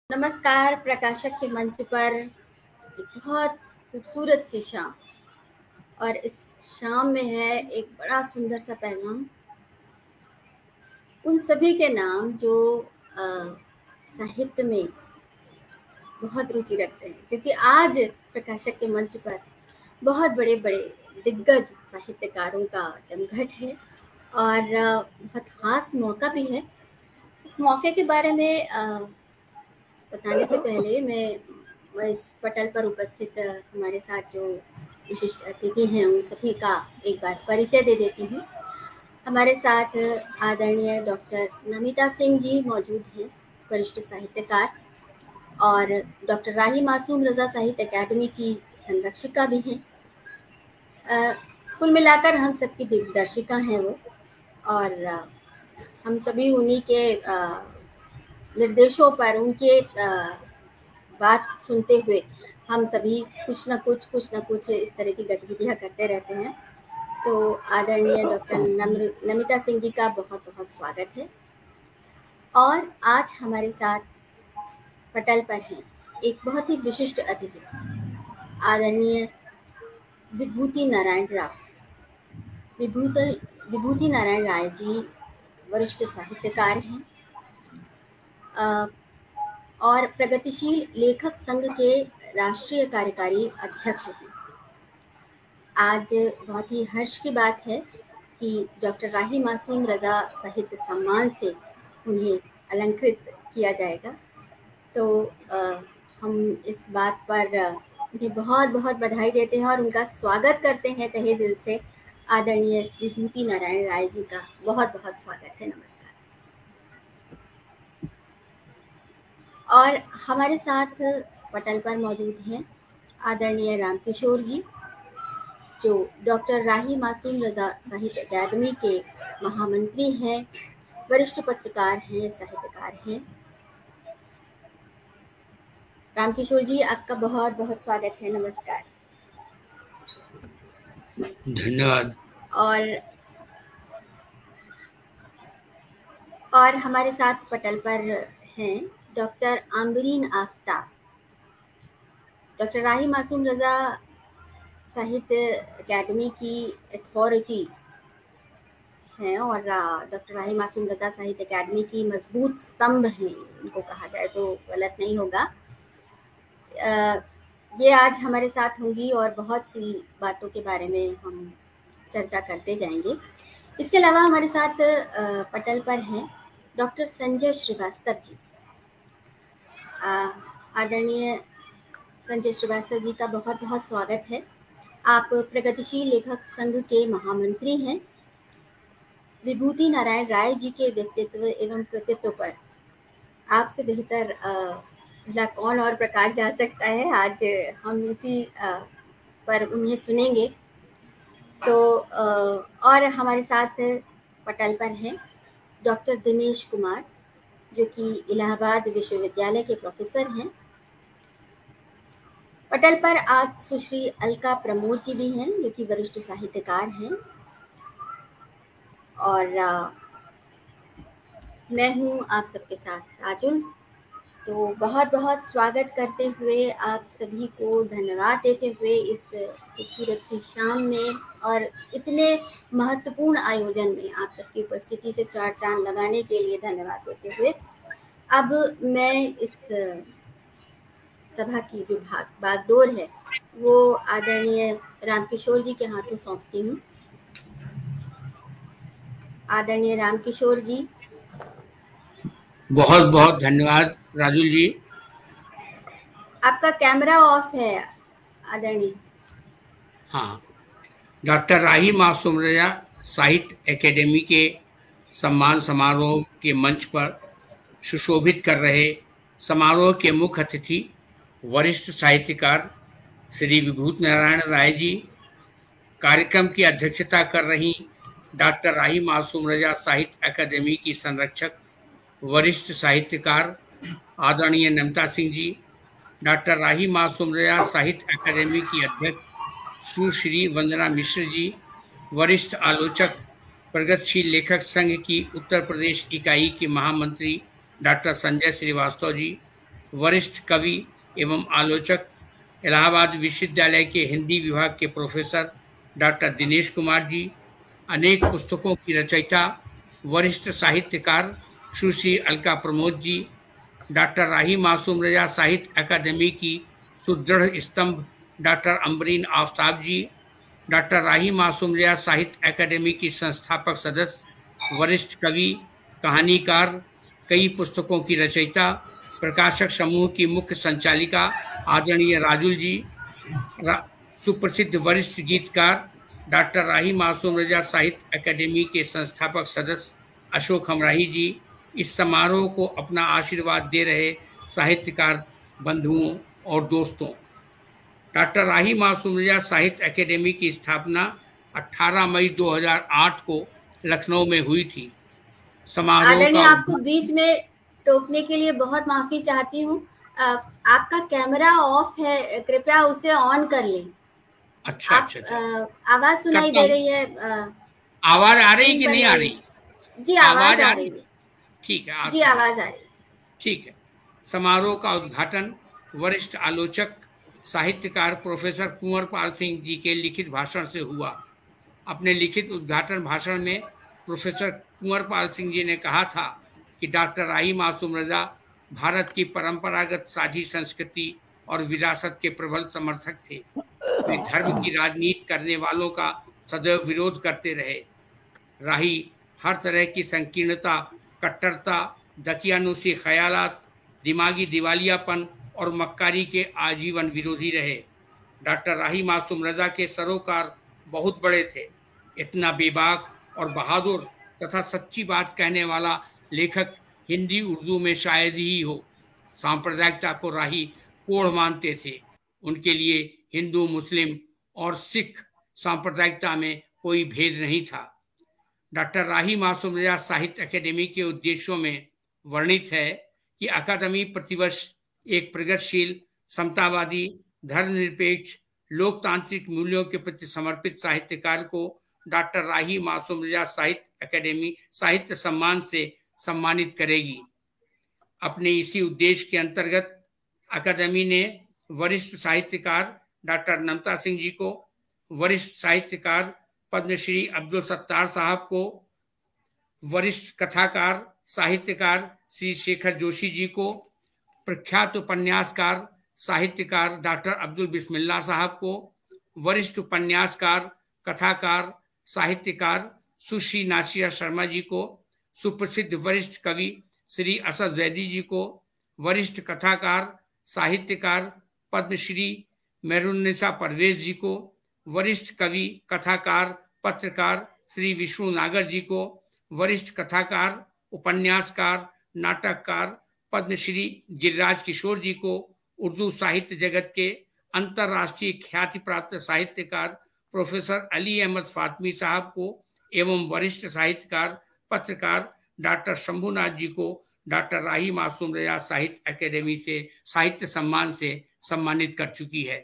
नमस्कार। प्रकाशक के मंच पर एक बहुत खूबसूरत सी शाम, और इस शाम में है एक बड़ा सुंदर सा पैगाम उन सभी के नाम जो साहित्य में बहुत रुचि रखते हैं, क्योंकि आज प्रकाशक के मंच पर बहुत बड़े बड़े दिग्गज साहित्यकारों का जमघट है और बहुत खास मौका भी है। इस मौके के बारे में बताने से पहले मैं इस पटल पर उपस्थित हमारे साथ जो विशिष्ट अतिथि हैं उन सभी का एक बार परिचय दे देती हूँ। हमारे साथ आदरणीय डॉक्टर नमिता सिंह जी मौजूद हैं, वरिष्ठ साहित्यकार, और डॉक्टर राही मासूम रज़ा साहित्य अकादमी की संरक्षिका भी हैं। कुल मिलाकर हम सबकी दिग्दर्शिका हैं वो, और हम सभी उन्हीं के निर्देशों पर, उनके बात सुनते हुए हम सभी कुछ न कुछ इस तरह की गतिविधियां करते रहते हैं। तो आदरणीय डॉक्टर नमिता सिंह जी का बहुत बहुत स्वागत है। और आज हमारे साथ पटल पर हैं एक बहुत ही विशिष्ट अतिथि, आदरणीय विभूति नारायण राय। विभूति नारायण राय जी वरिष्ठ साहित्यकार हैं और प्रगतिशील लेखक संघ के राष्ट्रीय कार्यकारी अध्यक्ष हैं। आज बहुत ही हर्ष की बात है कि डॉक्टर राही मासूम रज़ा साहित्य सम्मान से उन्हें अलंकृत किया जाएगा। तो हम इस बात पर उन्हें बहुत बहुत बधाई देते हैं और उनका स्वागत करते हैं तहे दिल से। आदरणीय विभूति नारायण राय जी का बहुत बहुत स्वागत है। नमस्कार। और हमारे साथ पटल पर मौजूद हैं आदरणीय रामकिशोर जी, जो डॉक्टर राही मासूम रज़ा साहित्य अकादमी के महामंत्री हैं, वरिष्ठ पत्रकार हैं, साहित्यकार हैं। रामकिशोर जी, आपका बहुत बहुत स्वागत है। नमस्कार। धन्यवाद। और हमारे साथ पटल पर हैं डॉक्टर आम्बरीन आफ्ताब, डॉक्टर राही मासूम रज़ा साहित्य अकादमी की अथॉरिटी हैं और डॉक्टर राही मासूम रज़ा साहित्य अकादमी की मजबूत स्तंभ हैं, उनको कहा जाए तो गलत नहीं होगा। ये आज हमारे साथ होंगी और बहुत सी बातों के बारे में हम चर्चा करते जाएंगे। इसके अलावा हमारे साथ पटल पर हैं डॉक्टर संजय श्रीवास्तव जी। आदरणीय संजय श्रीवास्तव जी का बहुत बहुत स्वागत है। आप प्रगतिशील लेखक संघ के महामंत्री हैं। विभूति नारायण राय जी के व्यक्तित्व एवं कृतित्व पर आपसे बेहतर भला कौन और प्रकाश डाल सकता है। आज हम इसी पर उन्हें सुनेंगे। तो और हमारे साथ पटल पर हैं डॉक्टर दिनेश कुमार, जो कि इलाहाबाद विश्वविद्यालय के प्रोफेसर हैं। पटल पर आज सुश्री अलका प्रमोद जी भी हैं, जो कि वरिष्ठ साहित्यकार हैं। और मैं हूँ आप सबके साथ राजुल। तो बहुत बहुत स्वागत करते हुए, आप सभी को धन्यवाद देते हुए इस खूबसूरत सी शाम में और इतने महत्वपूर्ण आयोजन में आप सबकी उपस्थिति से चार चांद लगाने के लिए धन्यवाद देते हुए, अब मैं इस सभा की जो बागडोर है वो आदरणीय रामकिशोर जी के हाथों सौंपती हूँ। आदरणीय रामकिशोर जी। बहुत बहुत धन्यवाद राजुल जी। आपका कैमरा ऑफ है आदरणीय। हाँ, डॉक्टर राही मासूम रज़ा साहित्य अकादमी के सम्मान समारोह के मंच पर सुशोभित कर रहे समारोह के मुख्य अतिथि वरिष्ठ साहित्यकार श्री विभूति नारायण राय जी, कार्यक्रम की अध्यक्षता कर रही डॉक्टर राही मासूम रज़ा साहित्य अकादमी की संरक्षक वरिष्ठ साहित्यकार आदरणीय नमिता सिंह जी, डॉक्टर राही मासूम रज़ा साहित्य अकादमी की अध्यक्ष सुश्री वंदना मिश्र जी, वरिष्ठ आलोचक प्रगतिशील लेखक संघ की उत्तर प्रदेश इकाई के महामंत्री डॉक्टर संजय श्रीवास्तव जी, वरिष्ठ कवि एवं आलोचक, इलाहाबाद विश्वविद्यालय के हिंदी विभाग के प्रोफेसर डॉक्टर दिनेश कुमार जी, अनेक पुस्तकों की रचयिता वरिष्ठ साहित्यकार सुश्री अलका प्रमोद जी, डॉक्टर राही मासूम रजा साहित्य अकादमी की सुदृढ़ स्तंभ डॉक्टर अम्बरीन आफ्ताब जी, डॉक्टर राही मासूम रजा साहित्य अकादमी की संस्थापक सदस्य, वरिष्ठ कवि, कहानीकार, कई पुस्तकों की रचयिता, प्रकाशक समूह की मुख्य संचालिका आदरणीय राजुल जी, सुप्रसिद्ध वरिष्ठ गीतकार डॉक्टर राही मासूम रजा साहित्य अकादमी के संस्थापक सदस्य अशोक हमराही जी, इस समारोह को अपना आशीर्वाद दे रहे साहित्यकार बंधुओं और दोस्तों। डॉक्टर राही मासूम रजा साहित्य अकादमी की स्थापना 18 मई 2008 को लखनऊ में हुई थी। समारोह आदरणीय, का आपको बीच में टोकने के लिए बहुत माफी चाहती हूँ। आपका कैमरा ऑफ है, कृपया उसे ऑन कर लें। अच्छा अच्छा अच्छा, आवाज सुनाई दे रही है? आवाज आ रही कि नहीं आ रही? जी, आवाज आ रही है। ठीक है, जी, आवाज आ रही है। ठीक है। समारोह का उद्घाटन वरिष्ठ आलोचक साहित्यकार प्रोफेसर कुंवर पाल सिंह जी के लिखित भाषण से हुआ। अपने लिखित उद्घाटन भाषण में प्रोफेसर कुंवर पाल सिंह जी ने कहा था कि डॉक्टर राही मासूम रजा भारत की परंपरागत साझी संस्कृति और विरासत के प्रबल समर्थक थे। वे धर्म की राजनीति करने वालों का सदैव विरोध करते रहे। राही हर तरह की संकीर्णता, कट्टरता, दकियानुसी ख्यालात, दिमागी दिवालियापन और मक्कारी के आजीवन विरोधी रहे। डॉक्टर राही मासूम रजा के सरोकार बहुत बड़े थे। इतना बेबाक और बहादुर तथा सच्ची बात कहने वाला लेखक हिंदी उर्दू में शायद ही हो। सांप्रदायिकता को राही कोढ़ मानते थे। उनके लिए हिंदू, मुस्लिम और सिख सांप्रदायिकता में कोई भेद नहीं था। डॉक्टर राही मासूम रजा साहित्य अकादमी के उद्देश्यों में वर्णित है कि अकादमी प्रतिवर्ष एक प्रगतिशील, समतावादी, धर्मनिरपेक्ष, लोकतांत्रिक मूल्यों के प्रति समर्पित साहित्यकार को डॉक्टर राही मासूम रजा साहित्य अकादमी साहित्य सम्मान से सम्मानित करेगी। अपने इसी उद्देश्य के अंतर्गत अकादमी ने वरिष्ठ साहित्यकार डॉक्टर नमता सिंह जी को, वरिष्ठ साहित्यकार पद्मश्री अब्दुल सत्तार साहब को, वरिष्ठ कथाकार साहित्यकार श्री शेखर जोशी जी को, प्रख्यात उपन्यासकार साहित्यकार डॉक्टर अब्दुल बिस्मिल्लाह साहब को, वरिष्ठ उपन्यासकार, कथाकार, साहित्यकार सुश्री नासिया शर्मा जी को, सुप्रसिद्ध वरिष्ठ कवि श्री असद जैदी जी को, वरिष्ठ कथाकार, साहित्यकार पद्मश्री मेहरुन्निसा परवेज जी को, वरिष्ठ कवि, कथाकार, पत्रकार श्री विष्णु नागर जी को, वरिष्ठ कथाकार, उपन्यासकार, नाटककार पद्मश्री गिरिराज किशोर जी को, उर्दू साहित्य जगत के अंतर्राष्ट्रीय ख्याति प्राप्त साहित्यकार प्रोफेसर अली अहमद फातमी साहब को एवं वरिष्ठ साहित्यकार, पत्रकार डॉक्टर शंभुनाथ जी को डॉक्टर राही मासूम रजा साहित्य अकादमी से साहित्य सम्मान से सम्मानित कर चुकी है।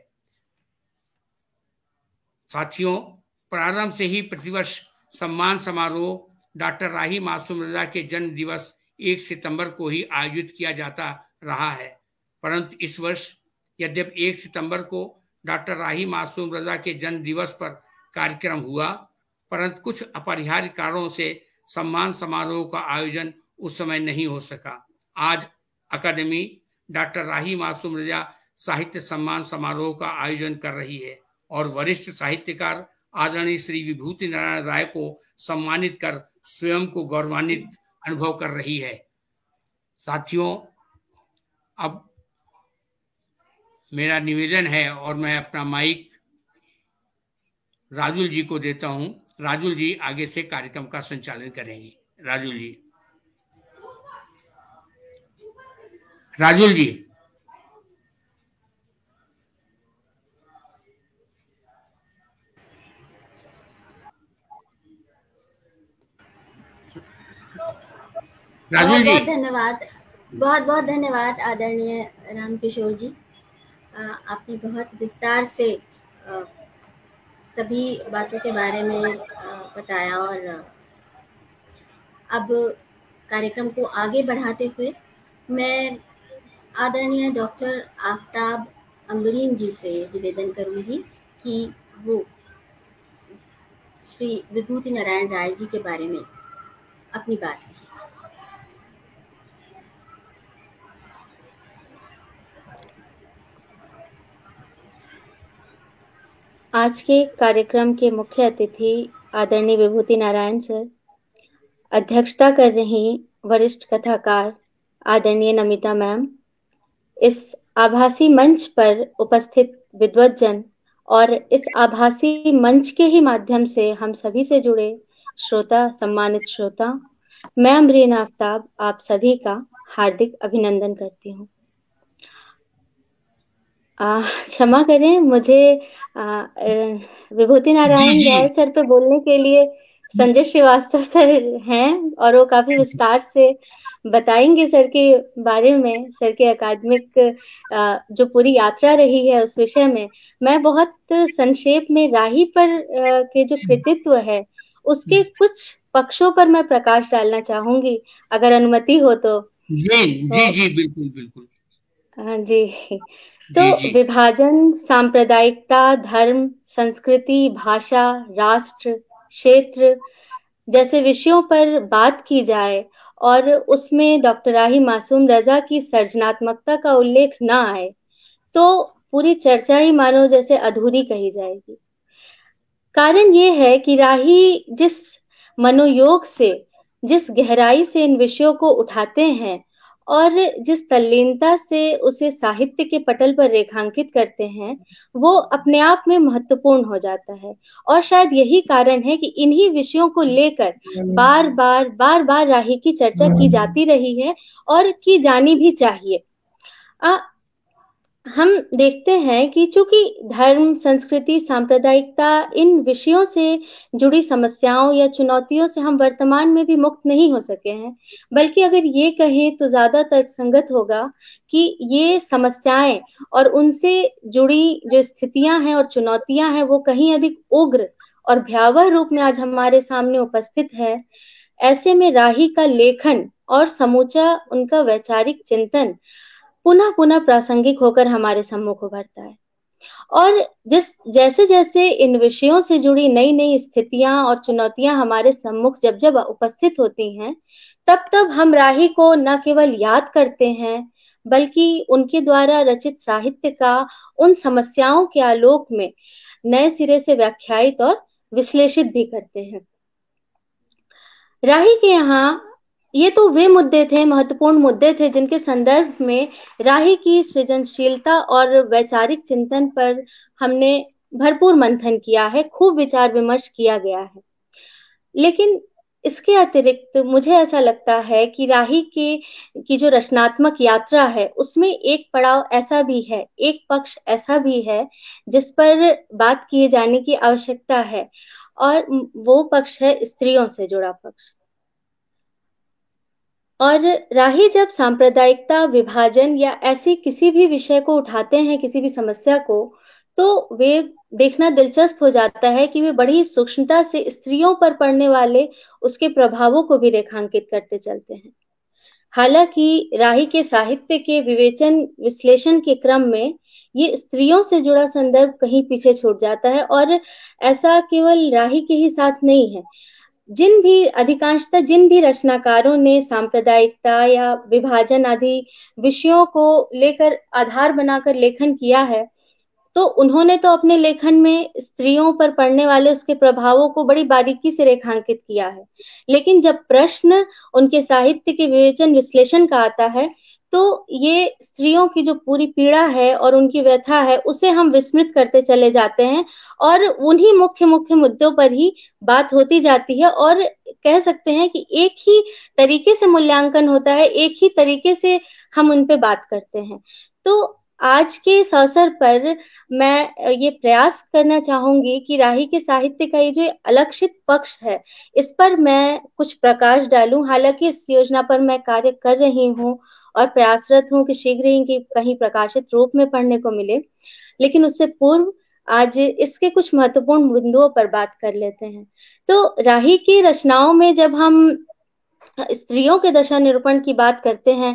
साथियों, प्रारंभ से ही प्रतिवर्ष सम्मान समारोह डॉक्टर राही मासूम रजा के जन्म दिवस 1 सितंबर को ही आयोजित किया जाता रहा है, परंतु इस वर्ष यद्यपि 1 सितंबर को डॉक्टर राही मासूम रजा के जन्म दिवस पर कार्यक्रम हुआ, परंतु कुछ अपरिहार्य कारणों से सम्मान समारोह का आयोजन उस समय नहीं हो सका। आज अकादमी डॉक्टर राही मासूम रजा साहित्य सम्मान समारोह का आयोजन कर रही है और वरिष्ठ साहित्यकार आदरणीय श्री विभूति नारायण राय को सम्मानित कर स्वयं को गौरवान्वित अनुभव कर रही है। साथियों, अब मेरा निवेदन है और मैं अपना माइक राजुल जी को देता हूं। राजुल जी आगे से कार्यक्रम का संचालन करेंगे। राजुल जी। राजुल जी। राजुल जी। बहुत बहुत धन्यवाद आदरणीय रामकिशोर जी। आपने बहुत विस्तार से सभी बातों के बारे में बताया और अब कार्यक्रम को आगे बढ़ाते हुए मैं आदरणीय डॉक्टर आफ्ताब अम्बरीन जी से निवेदन करूंगी कि वो श्री विभूति नारायण राय जी के बारे में अपनी बात कहें। आज के कार्यक्रम के मुख्य अतिथि आदरणीय विभूति नारायण सर, अध्यक्षता कर रही वरिष्ठ कथाकार आदरणीय नमिता मैम, इस आभासी मंच पर उपस्थित विद्वज्जन और इस आभासी मंच के ही माध्यम से हम सभी से जुड़े श्रोता, सम्मानित श्रोता, मैं अमरीन आफ्ताब आप सभी का हार्दिक अभिनंदन करती हूँ। क्षमा करें, मुझे विभूति नारायण राय सर पे बोलने के लिए संजय श्रीवास्तव सर हैं और वो काफी विस्तार से बताएंगे सर के बारे में, सर के अकादमिक जो पूरी यात्रा रही है उस विषय में। मैं बहुत संक्षेप में राही पर के जो कृतित्व है उसके कुछ पक्षों पर मैं प्रकाश डालना चाहूंगी, अगर अनुमति हो तो। जी बिल्कुल बिल्कुल। हाँ जी। तो विभाजन, सांप्रदायिकता, धर्म, संस्कृति, भाषा, राष्ट्र, क्षेत्र जैसे विषयों पर बात की जाए और उसमें डॉक्टर राही मासूम रजा की सर्जनात्मकता का उल्लेख ना आए तो पूरी चर्चा ही मानो जैसे अधूरी कही जाएगी। कारण ये है कि राही जिस मनोयोग से, जिस गहराई से इन विषयों को उठाते हैं और जिस तल्लीनता से उसे साहित्य के पटल पर रेखांकित करते हैं, वो अपने आप में महत्वपूर्ण हो जाता है। और शायद यही कारण है कि इन्हीं विषयों को लेकर बार बार राही की चर्चा की जाती रही है और की जानी भी चाहिए। हम देखते हैं कि चूंकि धर्म, संस्कृति, सांप्रदायिकता इन विषयों से जुड़ी समस्याओं या चुनौतियों से हम वर्तमान में भी मुक्त नहीं हो सके हैं, बल्कि अगर ये कहें तो ज्यादा तर्कसंगत होगा कि ये समस्याएं और उनसे जुड़ी जो स्थितियां हैं और चुनौतियां हैं वो कहीं अधिक उग्र और भयावह रूप में आज हमारे सामने उपस्थित है। ऐसे में राही का लेखन और समूचा उनका वैचारिक चिंतन पुनः प्रासंगिक होकर हमारे सम्मुख उभरता है। और जैसे जैसे इन विषयों से जुड़ी नई नई स्थितियां और चुनौतियां हमारे सम्मुख जब उपस्थित होती हैं, तब हम राही को न केवल याद करते हैं बल्कि उनके द्वारा रचित साहित्य का उन समस्याओं के आलोक में नए सिरे से व्याख्यायित और विश्लेषित भी करते हैं। राही के यहाँ ये तो वे मुद्दे थे, महत्वपूर्ण मुद्दे थे जिनके संदर्भ में राही की सृजनशीलता और वैचारिक चिंतन पर हमने भरपूर मंथन किया है, खूब विचार विमर्श किया गया है। लेकिन इसके अतिरिक्त मुझे ऐसा लगता है कि राही की जो रचनात्मक यात्रा है उसमें एक पड़ाव ऐसा भी है, एक पक्ष ऐसा भी है जिस पर बात किए जाने की आवश्यकता है, और वो पक्ष है स्त्रियों से जुड़ा पक्ष। और राही जब सांप्रदायिकता, विभाजन या ऐसी किसी भी विषय को उठाते हैं, किसी भी समस्या को, तो वे देखना दिलचस्प हो जाता है कि वे बड़ी सूक्ष्मता से स्त्रियों पर पड़ने वाले उसके प्रभावों को भी रेखांकित करते चलते हैं। हालांकि राही के साहित्य के विवेचन विश्लेषण के क्रम में ये स्त्रियों से जुड़ा संदर्भ कहीं पीछे छूट जाता है, और ऐसा केवल राही के ही साथ नहीं है। अधिकांशतः जिन भी रचनाकारों ने सांप्रदायिकता या विभाजन आदि विषयों को लेकर आधार बनाकर लेखन किया है, तो उन्होंने तो अपने लेखन में स्त्रियों पर पड़ने वाले उसके प्रभावों को बड़ी बारीकी से रेखांकित किया है। लेकिन जब प्रश्न उनके साहित्य के विवेचन विश्लेषण का आता है, तो ये स्त्रियों की जो पूरी पीड़ा है और उनकी व्यथा है उसे हम विस्मृत करते चले जाते हैं और उन्हीं मुख्य मुद्दों पर ही बात होती जाती है, और कह सकते हैं कि एक ही तरीके से मूल्यांकन होता है, एक ही तरीके से हम उन पे बात करते हैं। तो आज के इस अवसर पर मैं ये प्रयास करना चाहूंगी कि राही के साहित्य का ये जो अलक्षित पक्ष है इस पर मैं कुछ प्रकाश डालूं। हालांकि इस योजना पर मैं कार्य कर रही हूँ और प्रयासरत हूँ कि शीघ्र ही कहीं प्रकाशित रूप में पढ़ने को मिले, लेकिन उससे पूर्व आज इसके कुछ महत्वपूर्ण बिंदुओं पर बात कर लेते हैं। तो राही की रचनाओं में जब हम स्त्रियों के दशा निरूपण की बात करते हैं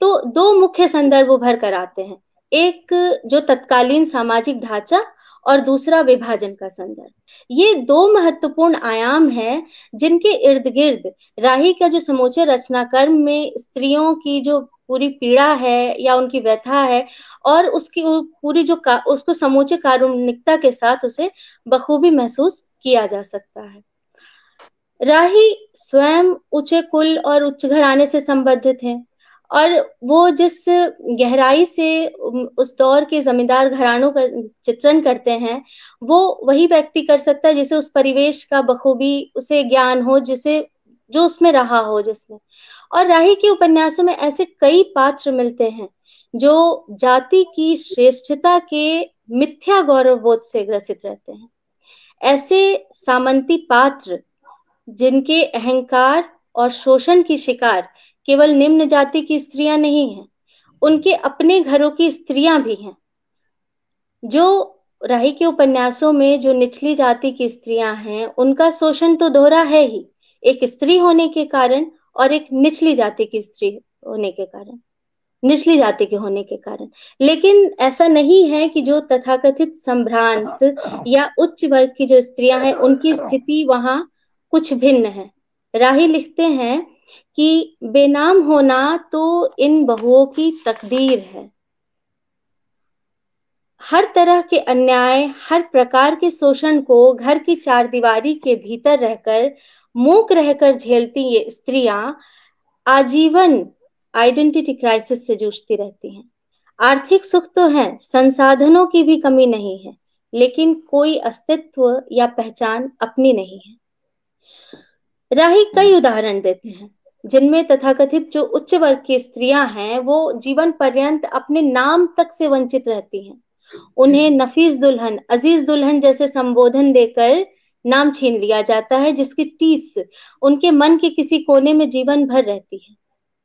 तो दो मुख्य संदर्भ उभर कर आते हैं, एक जो तत्कालीन सामाजिक ढांचा और दूसरा विभाजन का संदर्भ। ये दो महत्वपूर्ण आयाम हैं जिनके इर्द गिर्द राही का जो समूचे रचनाक्रम में स्त्रियों की जो पूरी पीड़ा है या उनकी व्यथा है, और उसकी पूरी जो उसको समूचे कारुणिकता के साथ उसे बखूबी महसूस किया जा सकता है। राही स्वयं ऊंचे कुल और उच्च घराने से संबंधित हैं, और वो जिस गहराई से उस दौर के जमींदार घरानों का चित्रण करते हैं, वो वही व्यक्ति कर सकता है जिसे उस परिवेश का बखूबी उसे ज्ञान हो, जिसे जो उसमें रहा हो जिसमें। और राही के उपन्यासों में ऐसे कई पात्र मिलते हैं जो जाति की श्रेष्ठता के मिथ्या गौरव बोध से ग्रसित रहते हैं। ऐसे सामंती पात्र जिनके अहंकार और शोषण की शिकार केवल निम्न जाति की स्त्रियां नहीं हैं, उनके अपने घरों की स्त्रियां भी हैं। जो राही के उपन्यासों में जो निचली जाति की स्त्रियां हैं, उनका शोषण तो दोहरा है ही, एक स्त्री होने के कारण और एक निचली जाति की स्त्री होने के कारण, निचली जाति के होने के कारण। लेकिन ऐसा नहीं है कि जो तथाकथित संभ्रांत या उच्च वर्ग की जो स्त्रियां हैं, उनकी स्थिति वहां कुछ भिन्न है। राही लिखते हैं कि बेनाम होना तो इन बहुओं की तकदीर है। हर तरह के अन्याय, हर प्रकार के शोषण को घर की चारदीवारी के भीतर रहकर, मूक रहकर झेलती ये स्त्रियां आजीवन आइडेंटिटी क्राइसिस से जूझती रहती हैं। आर्थिक सुख तो है, संसाधनों की भी कमी नहीं है, लेकिन कोई अस्तित्व या पहचान अपनी नहीं है। राही कई उदाहरण देते हैं जिनमें तथाकथित जो उच्च वर्ग की स्त्रियां हैं, वो जीवन पर्यंत अपने नाम तक से वंचित रहती हैं। उन्हें नफीस दुल्हन, अजीज दुल्हन जैसे संबोधन देकर नाम छीन लिया जाता है, जिसकी टीस उनके मन के किसी कोने में जीवन भर रहती है।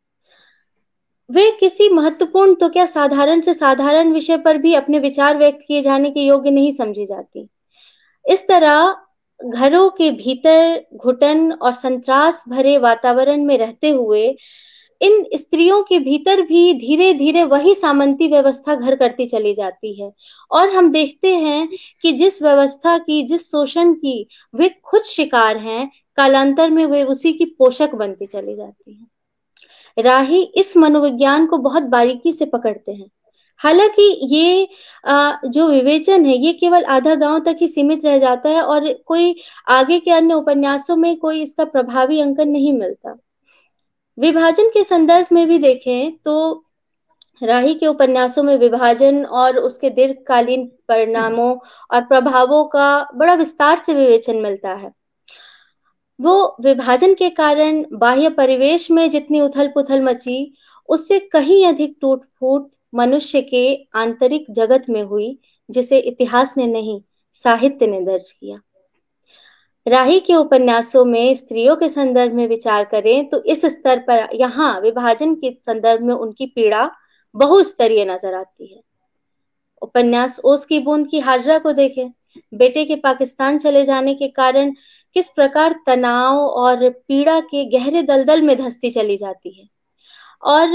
वे किसी महत्वपूर्ण तो क्या साधारण से साधारण विषय पर भी अपने विचार व्यक्त किए जाने के योग्य नहीं समझी जाती। इस तरह घरों के भीतर घुटन और संत्रास भरे वातावरण में रहते हुए इन स्त्रियों के भीतर भी धीरे धीरे वही सामंती व्यवस्था घर करती चली जाती है, और हम देखते हैं कि जिस व्यवस्था की, जिस शोषण की वे खुद शिकार हैं, कालांतर में वे उसी की पोषक बनती चली जाती हैं। राही इस मनोविज्ञान को बहुत बारीकी से पकड़ते हैं। हालांकि ये जो विवेचन है ये केवल आधा गांव तक ही सीमित रह जाता है, और कोई आगे के अन्य उपन्यासों में कोई इसका प्रभावी अंकन नहीं मिलता। विभाजन के संदर्भ में भी देखें तो राही के उपन्यासों में विभाजन और उसके दीर्घकालीन परिणामों और प्रभावों का बड़ा विस्तार से विवेचन मिलता है। वो विभाजन के कारण बाह्य परिवेश में जितनी उथल पुथल मची, उससे कहीं अधिक टूट फूट मनुष्य के आंतरिक जगत में हुई, जिसे इतिहास ने नहीं, साहित्य ने दर्ज किया। राही के उपन्यासों में स्त्रियों के संदर्भ में विचार करें तो इस स्तर पर यहाँ विभाजन के संदर्भ में उनकी पीड़ा बहुस्तरीय नजर आती है। उपन्यास ओस की बूंद की हाजरा को देखें। बेटे के पाकिस्तान चले जाने के कारण किस प्रकार तनाव और पीड़ा के गहरे दलदल में धंसती चली जाती है, और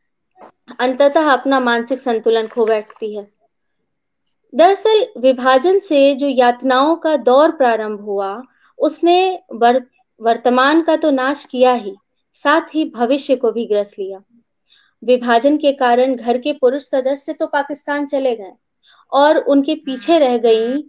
अंततः अपना मानसिक संतुलन खो बैठती है। दरअसल विभाजन से जो यातनाओं का दौर प्रारंभ हुआ, उसने वर्तमान का तो नाश किया ही, साथ ही भविष्य को भी ग्रस लिया। विभाजन के कारण घर के पुरुष सदस्य तो पाकिस्तान चले गए, और उनके पीछे रह गई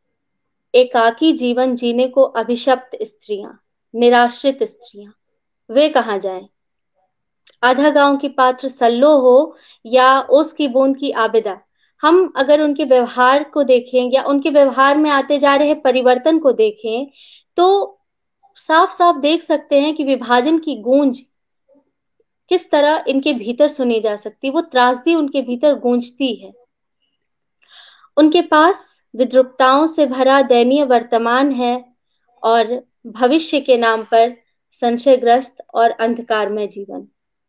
एकाकी जीवन जीने को अभिशप्त स्त्रियां, निराश्रित स्त्रियां। वे कहाँ जाएं? आधा गांव की पात्र सल्लो हो या ओस की बूंद की आबिदा, हम अगर उनके व्यवहार को देखें या उनके व्यवहार में आते जा रहे परिवर्तन को देखें, तो साफ साफ देख सकते हैं कि विभाजन की गूंज किस तरह इनके भीतर सुनी जा सकती, वो त्रासदी उनके भीतर गूंजती है। उनके पास विद्रुपताओं से भरा दयनीय वर्तमान है, और भविष्य के नाम पर संशयग्रस्त और अंधकारमय जीवन।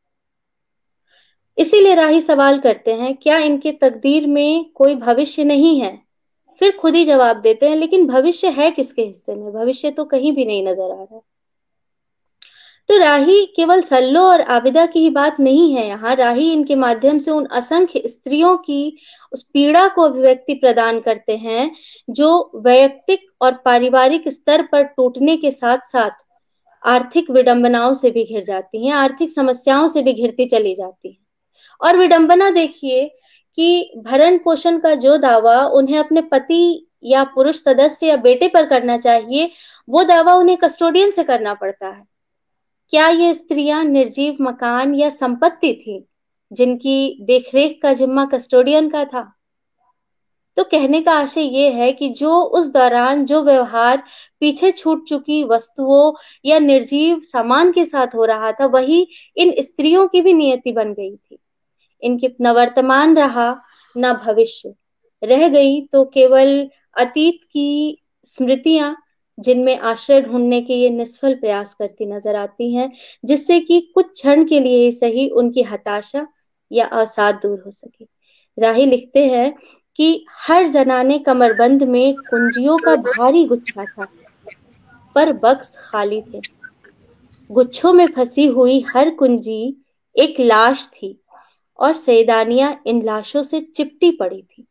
इसीलिए राही सवाल करते हैं, क्या इनके तकदीर में कोई भविष्य नहीं है? फिर खुद ही जवाब देते हैं, लेकिन भविष्य है किसके हिस्से में? भविष्य तो कहीं भी नहीं नजर आ रहा है। तो राही केवल सल्लो और आबिदा की ही बात नहीं है यहाँ। राही इनके माध्यम से उन असंख्य स्त्रियों की उस पीड़ा को अभिव्यक्ति प्रदान करते हैं जो वैयक्तिक और पारिवारिक स्तर पर टूटने के साथ साथ आर्थिक विडंबनाओं से भी घिर जाती हैं, आर्थिक समस्याओं से भी घिरती चली जाती हैं। और विडंबना देखिए कि भरण पोषण का जो दावा उन्हें अपने पति या पुरुष सदस्य या बेटे पर करना चाहिए, वो दावा उन्हें कस्टोडियन से करना पड़ता है। क्या ये स्त्रियां निर्जीव मकान या संपत्ति थी जिनकी देखरेख का जिम्मा कस्टोडियन का था? तो कहने का आशय ये है कि जो उस दौरान जो व्यवहार पीछे छूट चुकी वस्तुओं या निर्जीव सामान के साथ हो रहा था, वही इन स्त्रियों की भी नियति बन गई थी। इनके न वर्तमान रहा न भविष्य, रह गई तो केवल अतीत की स्मृतियां जिनमें आश्रय ढूंढने के ये निष्फल प्रयास करती नजर आती हैं, जिससे कि कुछ क्षण के लिए ही सही उनकी हताशा या अवसाद दूर हो सके। राही लिखते हैं कि हर जनाने कमरबंद में कुंजियों का भारी गुच्छा था, पर बक्स खाली थे। गुच्छों में फंसी हुई हर कुंजी एक लाश थी और सैदानियां इन लाशों से चिपटी पड़ी थी।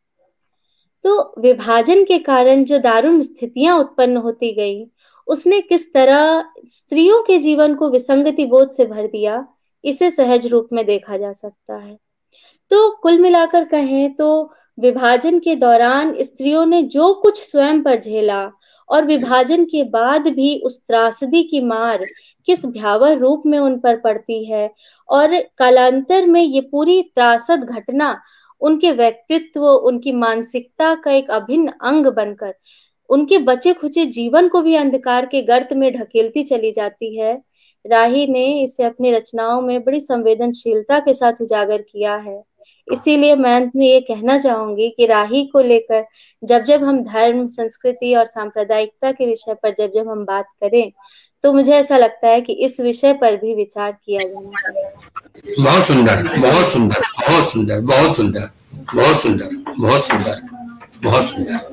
तो विभाजन के कारण जो दारुण स्थितियां उत्पन्न होती गई, उसने किस तरह स्त्रियों के जीवन को विसंगति बोध से भर दिया, इसे सहज रूप में देखा जा सकता है। तो कुल मिलाकर कहें तो विभाजन के दौरान स्त्रियों ने जो कुछ स्वयं पर झेला और विभाजन के बाद भी उस त्रासदी की मार किस भयावह रूप में उन पर पड़ती है, और कालांतर में ये पूरी त्रासद घटना उनके व्यक्तित्व, उनकी मानसिकता का एक अभिन्न अंग बनकर उनके बचे खुचे जीवन को भी अंधकार के गर्त में ढकेलती चली जाती है। राही ने इसे अपनी रचनाओं में बड़ी संवेदनशीलता के साथ उजागर किया है। इसीलिए मैं अंत में ये कहना चाहूंगी कि राही को लेकर जब जब हम धर्म, संस्कृति और सांप्रदायिकता के विषय पर जब जब हम बात करें, तो मुझे ऐसा लगता है कि इस विषय पर भी विचार किया जाना चाहिए। बहुत सुंदर, बहुत सुंदर, बहुत सुंदर, बहुत सुंदर, बहुत सुंदर, बहुत सुंदर, बहुत सुंदर।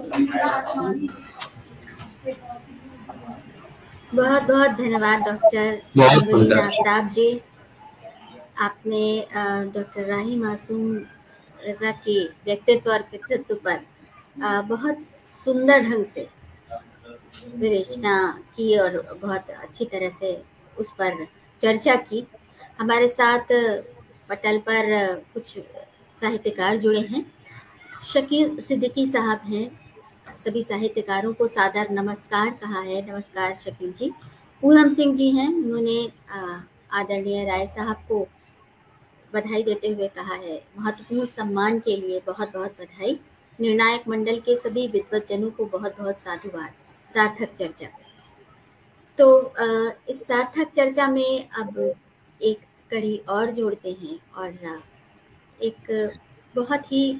बहुत बहुत धन्यवाद डॉक्टर बहुत अमरीन सुंदर। आफ्ताब जी। आपने डॉक्टर राही मासूम रजा के व्यक्तित्व और कृतित्व पर बहुत सुंदर ढंग से विवेचना की और बहुत अच्छी तरह से उस पर चर्चा की। हमारे साथ पटल पर कुछ साहित्यकार जुड़े हैं। शकील सिद्दीकी साहब हैं। सभी साहित्यकारों को सादर नमस्कार कहा है। नमस्कार शकील जी। पूनम सिंह जी हैं, उन्होंने आदरणीय राय साहब को बधाई देते हुए कहा है, महत्वपूर्ण सम्मान के लिए बहुत बहुत बधाई। निर्णायक मंडल के सभी विद्वतजनों को बहुत बहुत साधुवाद। सार्थक चर्चा। तो इस सार्थक चर्चा में अब एक कड़ी और जोड़ते हैं और एक बहुत ही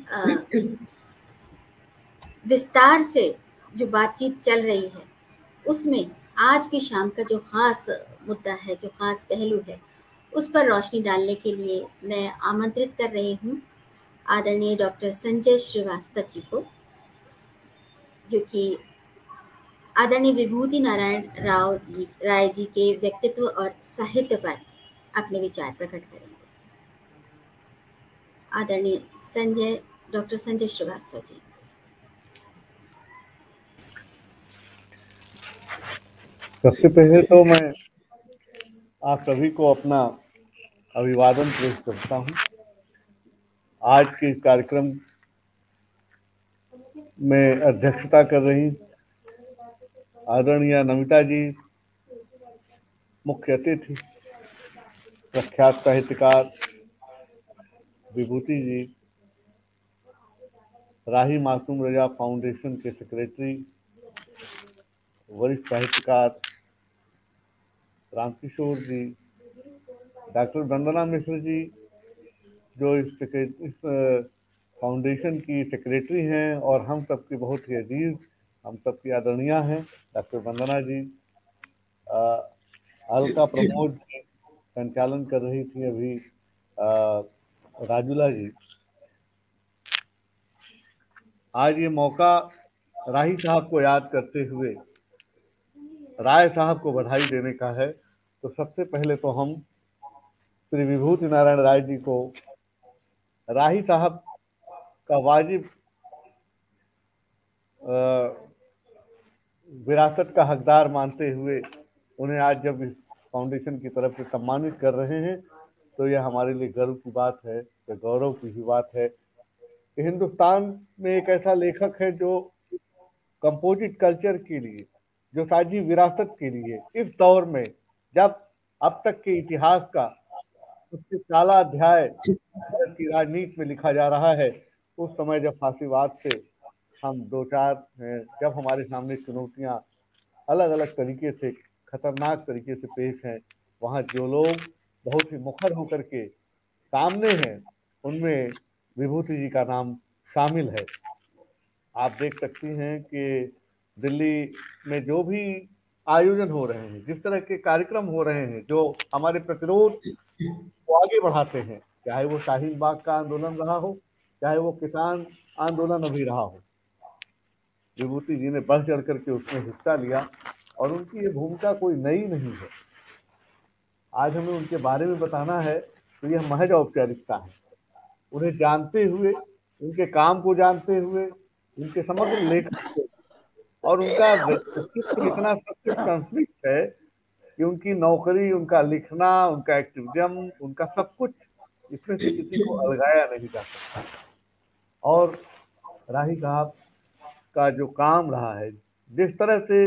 विस्तार से जो बातचीत चल रही है, उसमें आज की शाम का जो खास मुद्दा है, जो खास पहलू है, उस पर रोशनी डालने के लिए मैं आमंत्रित कर रही हूँ आदरणीय डॉक्टर संजय श्रीवास्तव जी को, जो कि आदरणीय विभूति नारायण राय जी के व्यक्तित्व और साहित्य पर अपने विचार प्रकट करेंगे। आदरणीय डॉक्टर संजय श्रीवास्तव जी। सबसे पहले तो मैं आप सभी को अपना अभिवादन पेश करता हूँ। आज के कार्यक्रम में अध्यक्षता कर रही आदरणीय नमिता जी, मुख्य अतिथि प्रख्यात साहित्यकार विभूति जी, राही मासूम रजा फाउंडेशन के सेक्रेटरी वरिष्ठ साहित्यकार रामकिशोर जी, डॉक्टर वंदना मिश्र जी जो इस फाउंडेशन की सेक्रेटरी हैं और हम सबके बहुत ही अजीज, हम सबकी आदरणीय हैं, डॉक्टर वंदना जी, अलका प्रमोद जी संचालन कर रही थी अभी, राजुला जी। आज ये मौका राही साहब को याद करते हुए राय साहब को बधाई देने का है तो सबसे पहले तो हम श्री विभूति नारायण राय जी को राही साहब का वाजिब विरासत का हकदार मानते हुए उन्हें आज जब इस फाउंडेशन की तरफ से सम्मानित कर रहे हैं तो यह हमारे लिए गर्व की बात है, यह गौरव की ही बात है कि हिंदुस्तान में एक ऐसा लेखक है जो कंपोजिट कल्चर के लिए, जो साझी विरासत के लिए इस दौर में जब अब तक के इतिहास का सबसे काला अध्याय भारत की राजनीति में लिखा जा रहा है, उस समय जब फांसीवाद से हम दो चार हैं, जब हमारे सामने चुनौतियां अलग अलग तरीके से, खतरनाक तरीके से पेश हैं, वहाँ जो लोग बहुत ही मुखर होकर के सामने हैं उनमें विभूति जी का नाम शामिल है। आप देख सकती हैं कि दिल्ली में जो भी आयोजन हो रहे हैं, जिस तरह के कार्यक्रम हो रहे हैं जो हमारे प्रतिरोध को आगे बढ़ाते हैं, चाहे वो शाहीन बाग का आंदोलन रहा हो, चाहे वो किसान आंदोलन अभी रहा हो, विभूति जी ने बढ़ चढ़ करके उसमें हिस्सा लिया और उनकी ये भूमिका कोई नई नहीं है। आज हमें उनके बारे में बताना है तो यह महज औपचारिकता है। उन्हें जानते हुए, उनके काम को जानते हुए, उनके समग्र लेखन को, और उनका व्यक्तित्व इतना सबसे संस्कृत है कि उनकी नौकरी, उनका लिखना, उनका एक्टिविज्म, उनका सब कुछ, इसमें से किसी को अलगाया नहीं जा सकता। और राही साहब का जो काम रहा है, जिस तरह से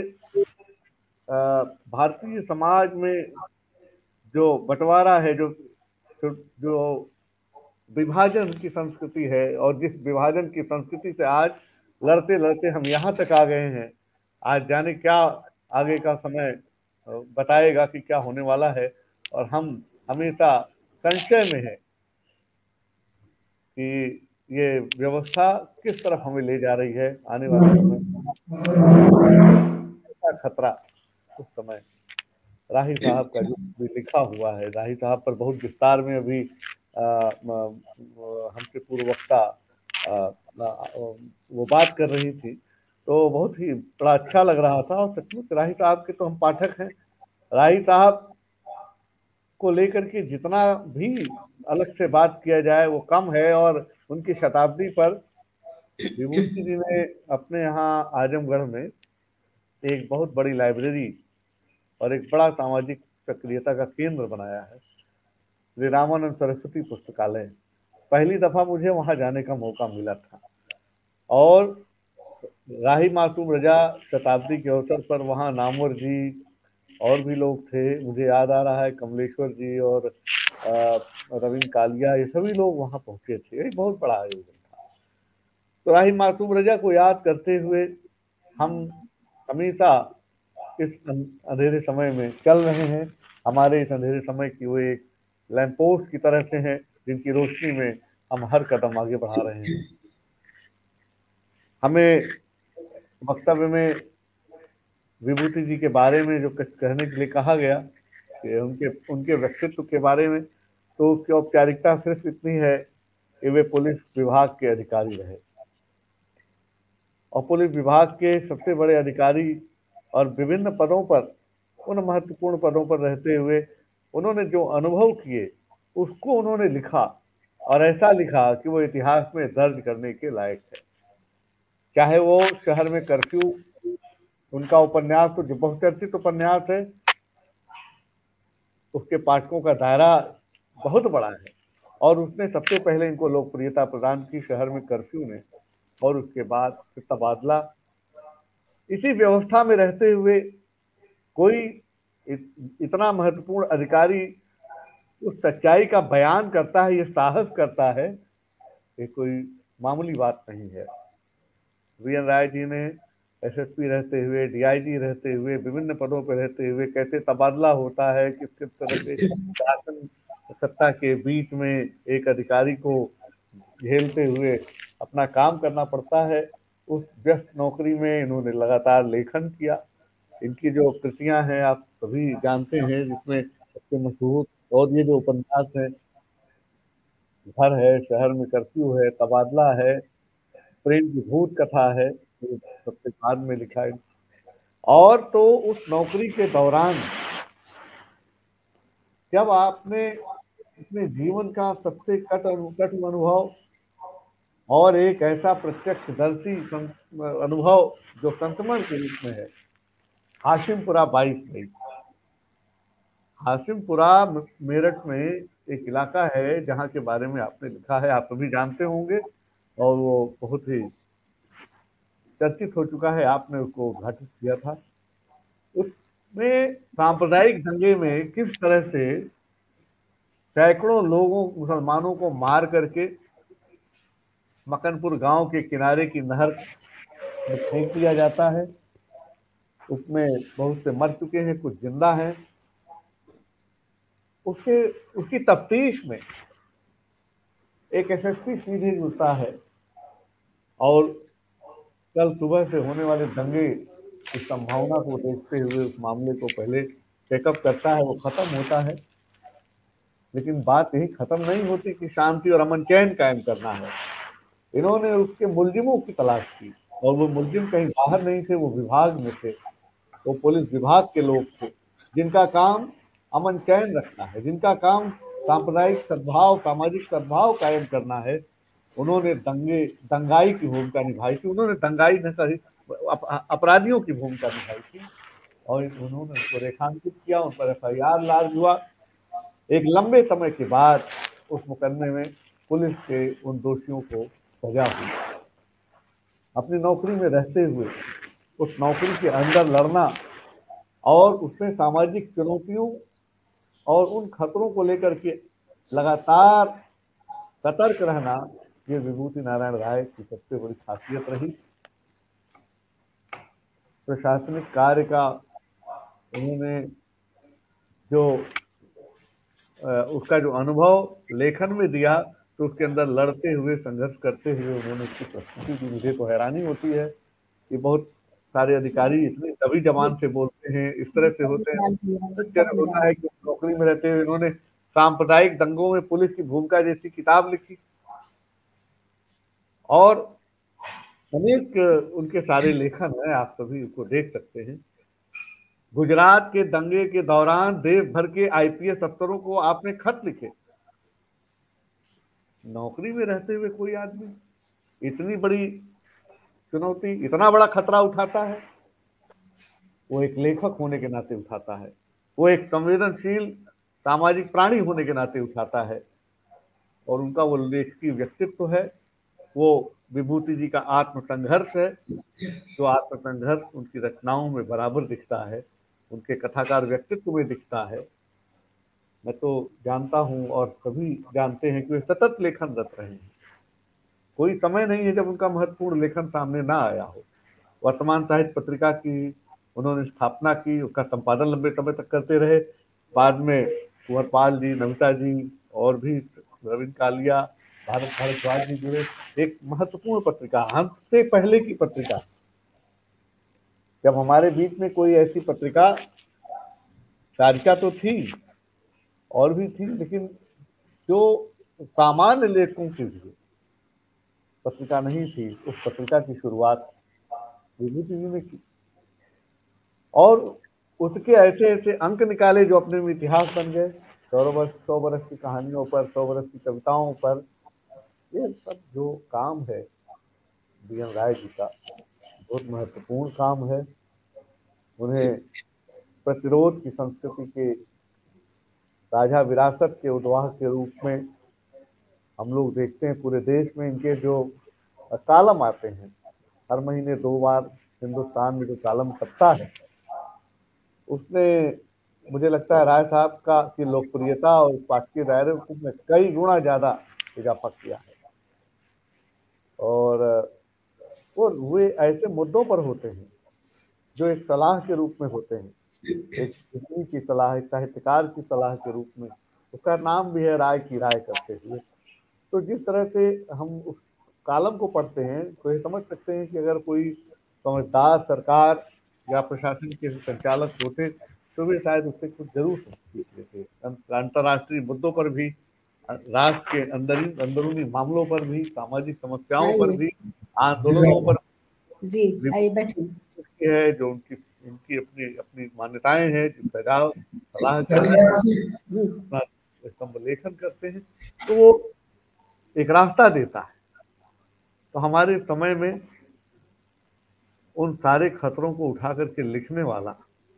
भारतीय समाज में जो बंटवारा है, जो विभाजन की संस्कृति है, और जिस विभाजन की संस्कृति से आज लड़ते लड़ते हम यहाँ तक आ गए हैं, आज जाने क्या आगे का समय बताएगा कि क्या होने वाला है, और हम हमेशा संशय में है कि ये व्यवस्था किस तरफ हमें ले जा रही है आने वाले समय। खतरा उस समय राही साहब का जो भी लिखा हुआ है, राही साहब पर बहुत विस्तार में अभी हमसे पूर्व वक्ता वो बात कर रही थी, तो बहुत ही बड़ा अच्छा लग रहा था। और सचमुच राही साहब के तो हम पाठक हैं। राही साहब को लेकर के जितना भी अलग से बात किया जाए वो कम है। और उनकी शताब्दी पर विभूति जी ने अपने यहाँ आजमगढ़ में एक बहुत बड़ी लाइब्रेरी और एक बड़ा सामाजिक सक्रियता का केंद्र बनाया है, श्री रामानंद सरस्वती पुस्तकालय। पहली दफा मुझे वहां जाने का मौका मिला था और राही मासूम रजा शताब्दी के अवसर पर वहां नामवर जी और भी लोग थे, मुझे याद आ रहा है कमलेश्वर जी और रविंद्र कालिया, ये सभी लोग वहां पहुंचे थे। एक बहुत बड़ा आयोजन था। तो राही मासूम रजा को याद करते हुए हम हमेशा इस अंधेरे समय में चल रहे हैं। हमारे इस अंधेरे समय की वो एक लैंप पोस्ट की तरह से है जिनकी रोशनी में हम हर कदम आगे बढ़ा रहे हैं। हमें वक्तव्य में विभूति जी के बारे में जो कहने के लिए कहा गया कि उनके व्यक्तित्व के बारे में, तो उसकी औपचारिकता सिर्फ इतनी है कि वे पुलिस विभाग के अधिकारी रहे और पुलिस विभाग के सबसे बड़े अधिकारी और विभिन्न पदों पर, उन महत्वपूर्ण पदों पर रहते हुए उन्होंने जो अनुभव किए उसको उन्होंने लिखा और ऐसा लिखा कि वो इतिहास में दर्ज करने के लायक है। चाहे वो शहर में कर्फ्यू, उनका उपन्यास तो जो बहुचर्चित उपन्यास है, उसके पाठकों का दायरा बहुत बड़ा है और उसने सबसे पहले इनको लोकप्रियता प्रदान की शहर में कर्फ्यू ने, और उसके बाद तबादला। इसी व्यवस्था में रहते हुए कोई इतना महत्वपूर्ण अधिकारी उस सच्चाई का बयान करता है, ये साहस करता है, ये कोई मामूली बात नहीं है। वीएन राय जी ने एसएसपी रहते हुए, डीआईजी रहते हुए, विभिन्न पदों पर रहते हुए कैसे तबादला होता है, किस किस तरह से शासन सत्ता के बीच में एक अधिकारी को झेलते हुए अपना काम करना पड़ता है, उस व्यस्त नौकरी में इन्होंने लगातार लेखन किया। इनकी जो कृतियां हैं आप सभी जानते हैं, जिसमें सबसे मशहूर और ये जो उपन्यास है, घर है, शहर में कर्फ्यू है, तबादला है, प्रेम की भूत कथा है, जो सबसे बाद में लिखा है। और तो उस नौकरी के दौरान जब आपने अपने जीवन का सबसे कठिन अनुभव और एक ऐसा प्रत्यक्षदर्शी अनुभव जो संक्रमण के रूप में है, हाशिमपुरा 22 मई। हाशिमपुरा मेरठ में एक इलाका है जहाँ के बारे में आपने लिखा है, आप सभी जानते होंगे, और वो बहुत ही चर्चित हो चुका है, आपने उसको उद्घाटित किया था। उसमें सांप्रदायिक दंगे में किस तरह से सैकड़ों लोगों मुसलमानों को मार करके मकनपुर गांव के किनारे की नहर में फेंक दिया जाता है। उसमें बहुत से मर चुके हैं, कुछ जिंदा हैं। उसकी तफ्तीश में एक एसएसपी सीधे जुड़ता है और कल सुबह से होने वाले दंगे की संभावना को देखते हुए उस मामले को पहले चेकअप करता है। वो खत्म होता है, लेकिन बात यही खत्म नहीं होती कि शांति और अमन चैन कायम करना है। इन्होंने उसके मुलजिमों की तलाश की, और वो मुलजिम कहीं बाहर नहीं थे, वो विभाग में थे, वो पुलिस विभाग के लोग थे, जिनका काम अमन चैन रखना है, जिनका काम सांप्रदायिक सद्भाव, सामाजिक सद्भाव कायम करना है। उन्होंने दंगाई की भूमिका निभाई थी। उन्होंने दंगाई न कही, अपराधियों की भूमिका निभाई थी, और उन्होंने उसको रेखांकित किया, उन पर FIR लार्ज हुआ। एक लंबे समय के बाद उस मुकदमे में पुलिस के उन दोषियों को सजा हुई। अपनी नौकरी में रहते हुए उस नौकरी के अंदर लड़ना और उसमें सामाजिक चुनौतियों और उन खतरों को लेकर के लगातार सतर्क रहना, ये विभूति नारायण राय की सबसे बड़ी खासियत रही। प्रशासनिक कार्य का उन्होंने जो उसका जो अनुभव लेखन में दिया, तो उसके अंदर लड़ते हुए, संघर्ष करते हुए उन्होंने उसकी प्रस्तुति दी। मुझे तो हैरानी होती है कि बहुत सारे अधिकारी इतने दबी जबान से बोलते हैं, इस तरह से होते हैं। आश्चर्य होता है कि नौकरी में रहते हुए इन्होंने सांप्रदायिक दंगों में पुलिस की भूमिका जैसी किताब लिखी, और अनेक उनके सारे लेखन है, आप सभी उसको देख सकते हैं। गुजरात के दंगे के दौरान देश भर के IPS अफसरों को आपने खत लिखे। नौकरी में रहते हुए कोई आदमी इतनी बड़ी चुनौती, इतना बड़ा खतरा उठाता है, वो एक लेखक होने के नाते उठाता है, वो एक संवेदनशील सामाजिक प्राणी होने के नाते उठाता है। और उनका वो लेखकी व्यक्तित्व है, वो विभूति जी का आत्मसंघर्ष है, जो आत्मसंघर्ष उनकी रचनाओं में बराबर दिखता है, उनके कथाकार व्यक्तित्व में दिखता है। मैं तो जानता हूं और सभी जानते हैं कि वे सतत लेखनरत रहे हैं। कोई समय नहीं है जब उनका महत्वपूर्ण लेखन सामने ना आया हो। वर्तमान साहित्य पत्रिका की उन्होंने स्थापना की, उसका संपादन लंबे समय तक करते रहे। बाद में कुंवरपाल जी, नमिता जी और भी रविंद्र कालिया, भारत भारद्वाज जी जुड़े। एक महत्वपूर्ण पत्रिका, हमसे पहले की पत्रिका, जब हमारे बीच में कोई ऐसी पत्रिका, सारिका तो थी और भी थी, लेकिन जो सामान्य लेखकों के लिए पत्रिका नहीं थी, उस पत्रिका की शुरुआत विभूति जी ने की, और उसके ऐसे ऐसे अंक निकाले जो अपने में इतिहास बन गए। 100 बरस की कहानियों पर, 100 बरस की कविताओं पर, ये सब जो काम है DN राय जी का, बहुत महत्वपूर्ण काम है। उन्हें प्रतिरोध की संस्कृति के साझा विरासत के उद्वाह के रूप में हम लोग देखते हैं। पूरे देश में इनके जो कालम आते हैं, हर महीने 2 बार हिंदुस्तान में जो कालम छपता है, उसने मुझे लगता है राय साहब का की लोकप्रियता और पाठकीय दायरे में कई गुना ज्यादा इजाफा किया है। और वो ऐसे मुद्दों पर होते हैं जो एक सलाह के रूप में होते हैं, एक किसी की सलाह, एक साहित्यकार की सलाह के रूप में। उसका नाम भी है राय की राय करते हुए। तो जिस तरह से हम उस कालम को पढ़ते हैं, तो ये समझ सकते हैं कि अगर कोई समझदार सरकार या प्रशासन के संचालक होते तो वे शायद उससे कुछ जरूर सीख लेते। अंतर्राष्ट्रीय मुद्दों पर भी, राष्ट्र के अंदरूनी मामलों पर भी, सामाजिक समस्याओं पर भी, आंदोलनों पर जी, आइए बैठिए। है जो उनकी इनकी अपनी अपनी मान्यताएं हैं, जो सुझाव सलाह स्तंभ लेखन करते हैं, तो वो एक रास्ता देता है। तो हमारे समय में उन सारे खतरों को उठा करके लिखने वाला,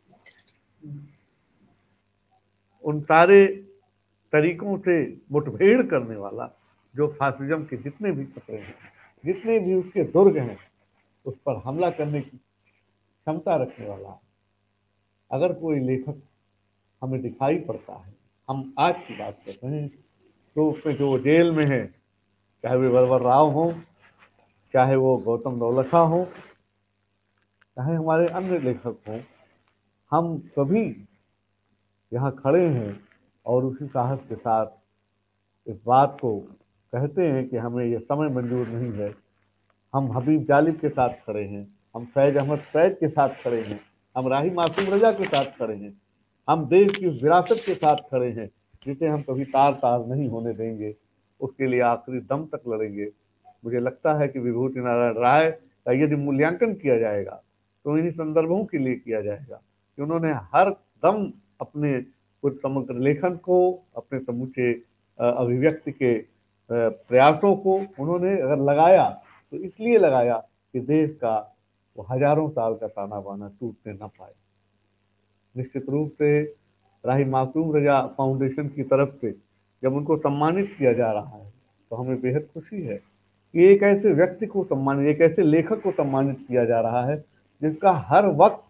उन सारे तरीकों से मुठभेड़ करने वाला, जो फासिज्म के जितने भी खतरे हैं, जितने भी उसके दुर्ग हैं, उस पर हमला करने की क्षमता रखने वाला अगर कोई लेखक हमें दिखाई पड़ता है, हम आज की बात करते हैं, तो उसमें जो जेल में है, चाहे वे वरवर राव हों, चाहे वो गौतम नवलखा हो, चाहे हमारे अन्य लेखक हों, हम सभी यहाँ खड़े हैं और उसी साहस के साथ इस बात को कहते हैं कि हमें यह समय मंजूर नहीं है। हम हबीब जालिब के साथ खड़े हैं, हम फैज अहमद फैज के साथ खड़े हैं, हम राही मासूम रजा के साथ खड़े हैं, हम देश की उस विरासत के साथ खड़े हैं जिसे हम कभी तार तार नहीं होने देंगे, उसके लिए आखिरी दम तक लड़ेंगे। मुझे लगता है कि विभूति नारायण राय का यदि मूल्यांकन किया जाएगा तो इन्हीं संदर्भों के लिए किया जाएगा कि उन्होंने हर दम अपने उस समग्र लेखन को, अपने समूचे अभिव्यक्ति के प्रयासों को उन्होंने अगर लगाया तो इसलिए लगाया कि देश का वो हजारों साल का ताना बाना टूटने न पाए। निश्चित रूप से राही मासूम रजा फाउंडेशन की तरफ से जब उनको सम्मानित किया जा रहा है तो हमें बेहद खुशी है कि एक ऐसे व्यक्ति को सम्मानित, एक ऐसे लेखक को सम्मानित किया जा रहा है जिसका हर वक्त,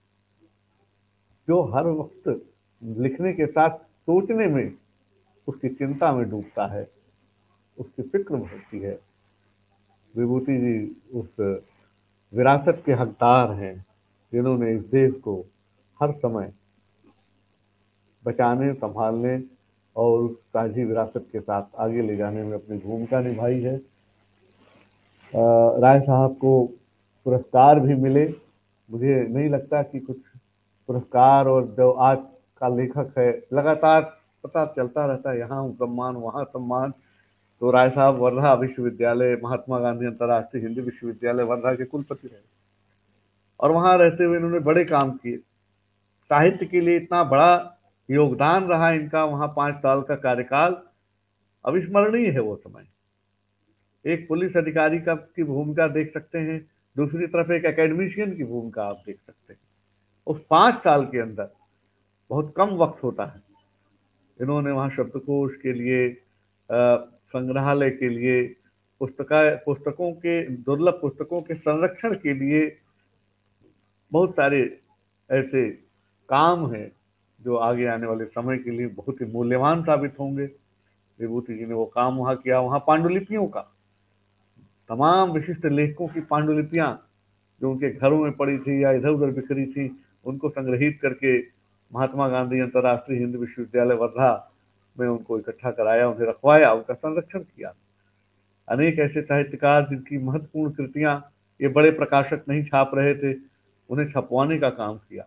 जो हर वक्त लिखने के साथ सोचने में, उसकी चिंता में डूबता है, उसकी फिक्र होती है। विभूति जी उस विरासत के हकदार हैं जिन्होंने इस देश को हर समय बचाने, संभालने और उस साझी विरासत के साथ आगे ले जाने में अपनी भूमिका निभाई है। राय साहब को पुरस्कार भी मिले, मुझे नहीं लगता कि कुछ पुरस्कार, और जो आज का लेखक है लगातार पता चलता रहता है, यहाँ सम्मान वहाँ सम्मान। तो राय साहब वर्धा विश्वविद्यालय, महात्मा गांधी अंतर्राष्ट्रीय हिंदी विश्वविद्यालय वर्धा के कुलपति रहे और वहां रहते हुए इन्होंने बड़े काम किए। साहित्य के लिए इतना बड़ा योगदान रहा इनका, वहां 5 साल का कार्यकाल अविस्मरणीय है। वो समय एक पुलिस अधिकारी का की भूमिका देख सकते हैं, दूसरी तरफ एक एकेडमिशियन की भूमिका आप देख सकते हैं। उस 5 साल के अंदर बहुत कम वक्त होता है, इन्होंने वहां शब्दकोश के लिए, संग्रहालय के लिए, पुस्तकों के, दुर्लभ पुस्तकों के संरक्षण के लिए बहुत सारे ऐसे काम हैं जो आगे आने वाले समय के लिए बहुत ही मूल्यवान साबित होंगे। विभूति जी ने वो काम वहाँ किया। वहाँ पांडुलिपियों का, तमाम विशिष्ट लेखकों की पांडुलिपियां जो उनके घरों में पड़ी थी या इधर उधर बिखरी थी, उनको संग्रहित करके महात्मा गांधी अंतर्राष्ट्रीय हिंदी विश्वविद्यालय वर्धा में उनको इकट्ठा कराया, उन्हें रखवाया, उनका संरक्षण किया। अनेक ऐसे साहित्यकार जिनकी महत्वपूर्ण कृतियां ये बड़े प्रकाशक नहीं छाप रहे थे, उन्हें छपवाने का काम किया।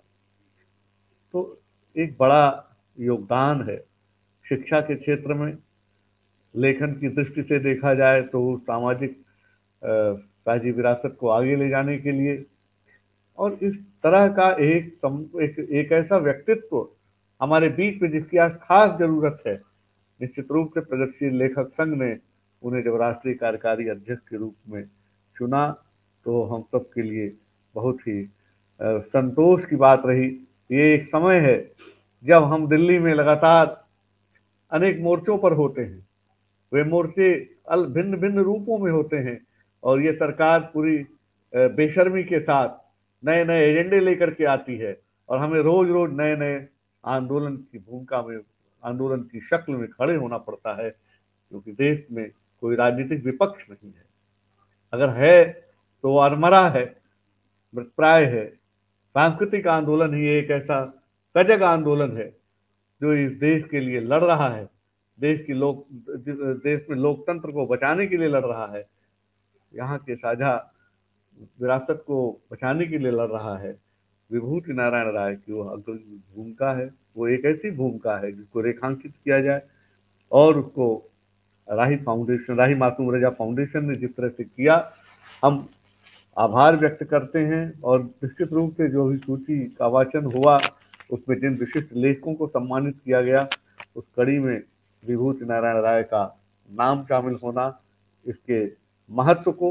तो एक बड़ा योगदान है शिक्षा के क्षेत्र में। लेखन की दृष्टि से देखा जाए तो सामाजिक साझी विरासत को आगे ले जाने के लिए, और इस तरह का एक ऐसा व्यक्तित्व हमारे बीच में जिसकी आज खास जरूरत है। निश्चित रूप से प्रगतिशील लेखक संघ ने उन्हें जब राष्ट्रीय कार्यकारी अध्यक्ष के रूप में चुना तो हम सब के लिए बहुत ही संतोष की बात रही। ये एक समय है जब हम दिल्ली में लगातार अनेक मोर्चों पर होते हैं, वे मोर्चे भिन्न भिन्न रूपों में होते हैं और ये सरकार पूरी बेशर्मी के साथ नए नए एजेंडे लेकर के आती है और हमें रोज रोज नए नए आंदोलन की भूमिका में, आंदोलन की शक्ल में खड़े होना पड़ता है, क्योंकि देश में कोई राजनीतिक विपक्ष नहीं है। अगर है तो वो अधमरा है, मृतप्राय है। सांस्कृतिक आंदोलन ही एक ऐसा सजग आंदोलन है जो इस देश के लिए लड़ रहा है, देश में लोकतंत्र को बचाने के लिए लड़ रहा है, यहाँ के साझा विरासत को बचाने के लिए लड़ रहा है। विभूति नारायण राय की वो अग्रणी भूमिका है, वो एक ऐसी भूमिका है जिसको रेखांकित किया जाए और उसको राही मासूम रजा फाउंडेशन ने जिस तरह से किया, हम आभार व्यक्त करते हैं और निश्चित रूप से जो भी सूची का वाचन हुआ उसमें जिन विशिष्ट लेखकों को सम्मानित किया गया उस कड़ी में विभूति नारायण राय का नाम शामिल होना इसके महत्व को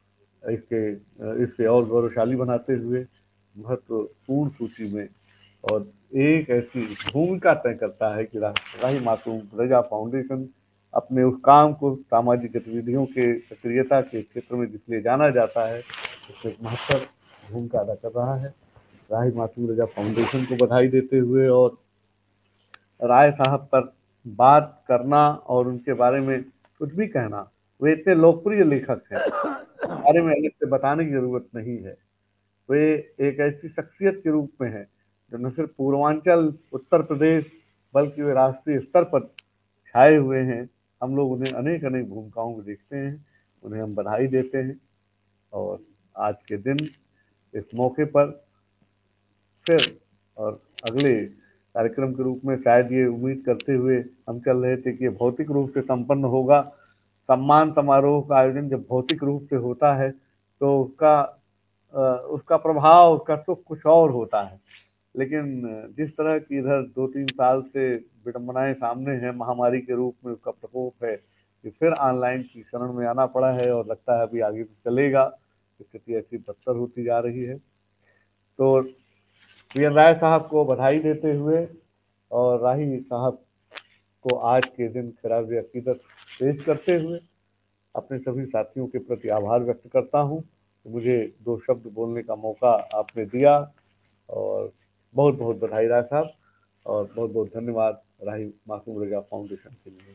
इससे और गौरवशाली बनाते हुए महत्वपूर्ण सूची में और एक ऐसी भूमिका तय करता है कि राही मासूम रजा फाउंडेशन अपने उस काम को सामाजिक गतिविधियों के सक्रियता के क्षेत्र में जिसलिए जाना जाता है उसमें महत्वपूर्ण भूमिका अदा कर रहा है। राही मासूम रजा फाउंडेशन को बधाई देते हुए और राय साहब पर बात करना और उनके बारे में कुछ भी कहना, वे इतने लोकप्रिय लेखक हैं, बारे में अलग से बताने की जरूरत नहीं है। वे एक ऐसी शख्सियत के रूप में हैं जो न सिर्फ पूर्वांचल उत्तर प्रदेश बल्कि वे राष्ट्रीय स्तर पर छाए हुए हैं। हम लोग उन्हें अनेक अनेक भूमिकाओं में देखते हैं, उन्हें हम बधाई देते हैं और आज के दिन इस मौके पर फिर और अगले कार्यक्रम के रूप में शायद ये उम्मीद करते हुए हम चल रहे थे कि ये भौतिक रूप से संपन्न होगा। सम्मान समारोह का आयोजन जब भौतिक रूप से होता है तो उसका प्रभाव, उसका सुख कुछ और होता है, लेकिन जिस तरह की इधर 2-3 साल से विडंबनाएं सामने हैं, महामारी के रूप में उसका प्रकोप है कि फिर ऑनलाइन की शरण में आना पड़ा है और लगता है अभी आगे भी चलेगा, स्थिति ऐसी बदतर होती जा रही है। तो वीएन राय साहब को बधाई देते हुए और राही साहब को आज के दिन खिराज अकीदत पेश करते हुए अपने सभी साथियों के प्रति आभार व्यक्त करता हूँ तो मुझे 2 शब्द बोलने का मौका आपने दिया और बहुत बहुत बधाई राय साहब और बहुत बहुत धन्यवाद राही मासूम रजा फाउंडेशन के लिए।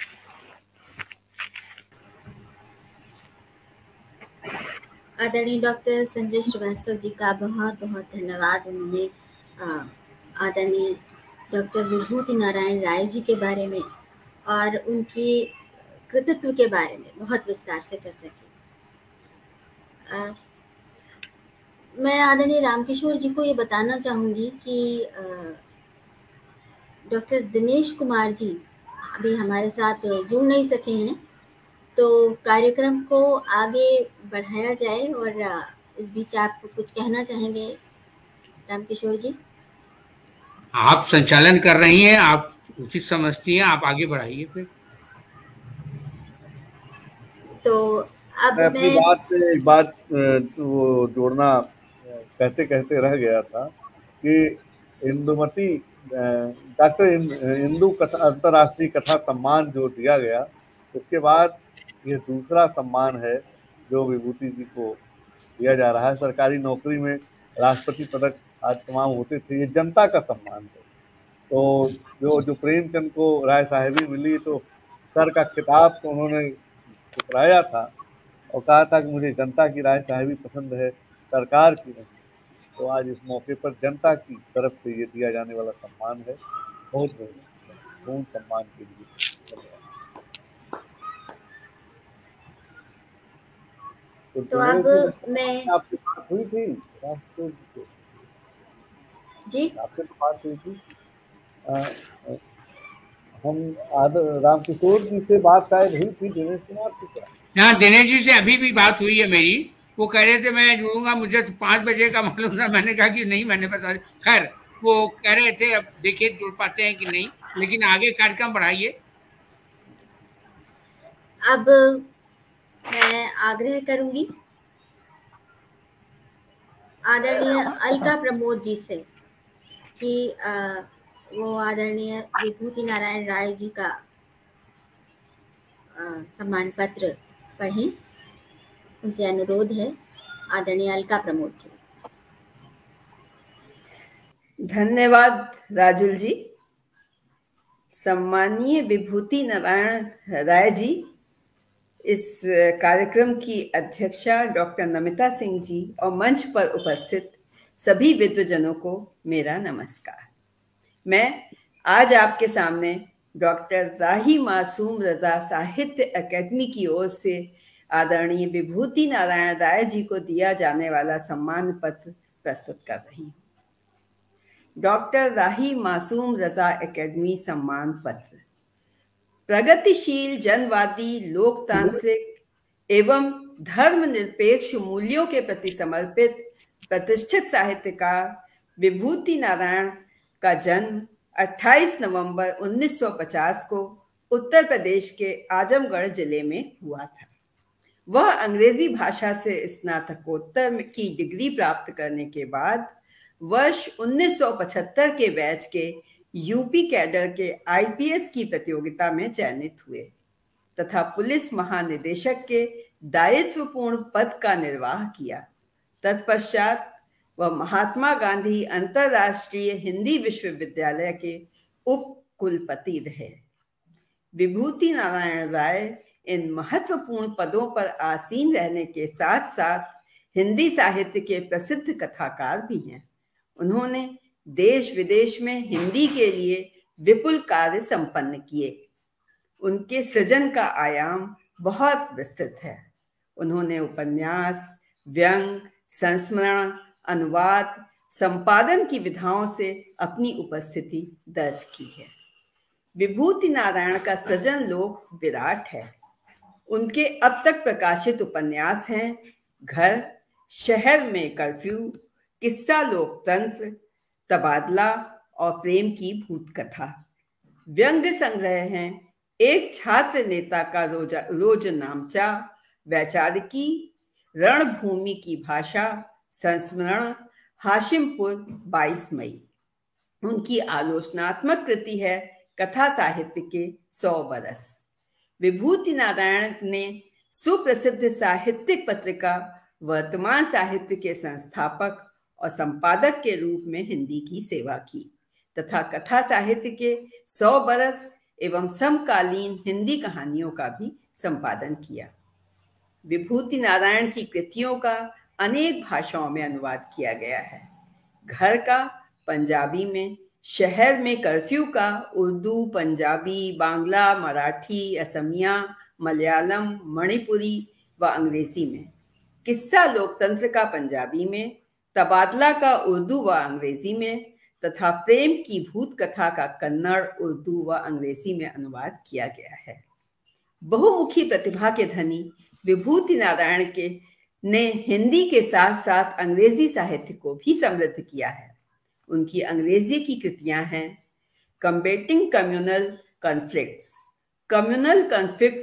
आदरणीय डॉक्टर संजय श्रीवास्तव जी का बहुत बहुत धन्यवाद। उन्होंने आदरणीय डॉक्टर विभूति नारायण राय जी के बारे में और उनकी कृतित्व के बारे में बहुत विस्तार से चर्चा की। मैं आदरणीय रामकिशोर जी को ये बताना चाहूँगी कि डॉक्टर दिनेश कुमार जी अभी हमारे साथ जुड़ नहीं सके हैं, तो कार्यक्रम को आगे बढ़ाया जाए और इस बीच आप कुछ कहना चाहेंगे रामकिशोर जी? आप संचालन कर रही हैं, आप उचित समझती हैं, आप आगे बढ़ाइए फिर। तो अब मैं अपनी बात से एक बात वो जोड़ना कहते कहते रह गया था कि इंदुमती डॉक्टर इंदू कथा अंतर्राष्ट्रीय कथा सम्मान जो दिया गया उसके बाद ये दूसरा सम्मान है जो विभूति जी को दिया जा रहा है। सरकारी नौकरी में राष्ट्रपति पदक आज तमाम होते थे, ये जनता का सम्मान है। तो जो प्रेमचंद को राय साहेबी मिली तो सर का खिताब तो उन्होंने ठुकराया था और कहा था कि मुझे जनता की राय साहेबी पसंद है, सरकार की नहीं। तो आज इस मौके पर जनता की तरफ से ये दिया जाने वाला सम्मान है, बहुत पूर्ण सम्मान के लिए। तो अब मैं आपसे बात हुई थी जी, आपसे तो बात हुई थी, हम रामकिशोर जी से बात शायद हुई थी दिनेश कुमार से क्या? हाँ, दिनेश जी से अभी भी बात हुई है मेरी। वो कह रहे थे मैं जुड़ूंगा, मुझे तो 5 बजे का मालूम था। मैंने कहा कि नहीं, मैंने बता। खैर वो कह रहे थे, अब देखिए जुड़ पाते हैं कि नहीं, लेकिन आगे कार्यक्रम बढ़ाइए। अब मैं आग्रह करूंगी आदरणीय अलका प्रमोद जी से कि वो आदरणीय विभूति नारायण राय जी का सम्मान पत्र पढ़ें। उनसे अनुरोध है, आदरणीय अलका प्रमोद जी। धन्यवाद राजुल जी। सम्मानीय विभूति नारायण राय जी, इस कार्यक्रम की अध्यक्षा डॉक्टर नमिता सिंह जी और मंच पर उपस्थित सभी विद्वजनों को मेरा नमस्कार। मैं आज आपके सामने डॉक्टर राही मासूम रजा साहित्य अकेडमी की ओर से आदरणीय विभूति नारायण राय जी को दिया जाने वाला सम्मान पत्र प्रस्तुत कर रही हूँ। डॉक्टर राही मासूम रजा अकेडमी सम्मान पत्र। प्रगतिशील, जनवादी, लोकतांत्रिक एवं धर्मनिरपेक्ष मूल्यों के प्रति समर्पित प्रतिष्ठित साहित्यकार विभूति नारायण का जन्म 28 नवंबर 1950 को उत्तर प्रदेश के आजमगढ़ जिले में हुआ था। वह अंग्रेजी भाषा से स्नातकोत्तर की डिग्री प्राप्त करने के बाद वर्ष 1975 के बैच के यूपी कैडर के आईपीएस की प्रतियोगिता में चयनित हुए तथा पुलिस महानिदेशक के दायित्वपूर्ण पद का निर्वाह किया। तत्पश्चात वह महात्मा गांधी अंतरराष्ट्रीय हिंदी विश्वविद्यालय के उप कुलपति रहे। विभूति नारायण राय इन महत्वपूर्ण पदों पर आसीन रहने के साथ साथ हिंदी साहित्य के प्रसिद्ध कथाकार भी हैं। उन्होंने देश विदेश में हिंदी के लिए विपुल कार्य संपन्न किए। उनके सृजन का आयाम बहुत विस्तृत है। उन्होंने उपन्यास, व्यंग, संस्मरण, अनुवाद, संपादन की विधाओं से अपनी उपस्थिति दर्ज की है। विभूति नारायण का सृजन लोक विराट है। उनके अब तक प्रकाशित उपन्यास हैं घर, शहर में कर्फ्यू, किस्सा लोकतंत्र, तबादला और प्रेम की भूत कथा। व्यंग संग्रह हैं एक छात्र नेता का रोजनामचा, वैचारिकी, रणभूमि की भाषा, संस्मरण, हाशिमपुर 22 मई। उनकी आलोचनात्मक कृति है कथा साहित्य के 100 बरस। विभूति नारायण ने सुप्रसिद्ध साहित्यिक पत्रिका वर्तमान साहित्य के संस्थापक और संपादक के रूप में हिंदी की सेवा की तथा कथा साहित्य के 100 बरस एवं समकालीन हिंदी कहानियों का भी संपादन किया। विभूति नारायण की कृतियों का अनेक भाषाओं में अनुवाद किया गया है। घर का पंजाबी में, शहर में कर्फ्यू का उर्दू, पंजाबी, बांग्ला, मराठी, असमिया, मलयालम, मणिपुरी व अंग्रेजी में, किस्सा लोकतंत्र का पंजाबी में, तबादला का उर्दू व अंग्रेजी में तथा प्रेम की भूत कथा का कन्नड़, उर्दू व अंग्रेजी में अनुवाद किया गया है। बहुमुखी प्रतिभा के धनी विभूति नारायण ने हिंदी के साथ साथ अंग्रेजी साहित्य को भी समृद्ध किया है। उनकी अंग्रेजी की कृतियां हैं combating communal conflicts, communal conflict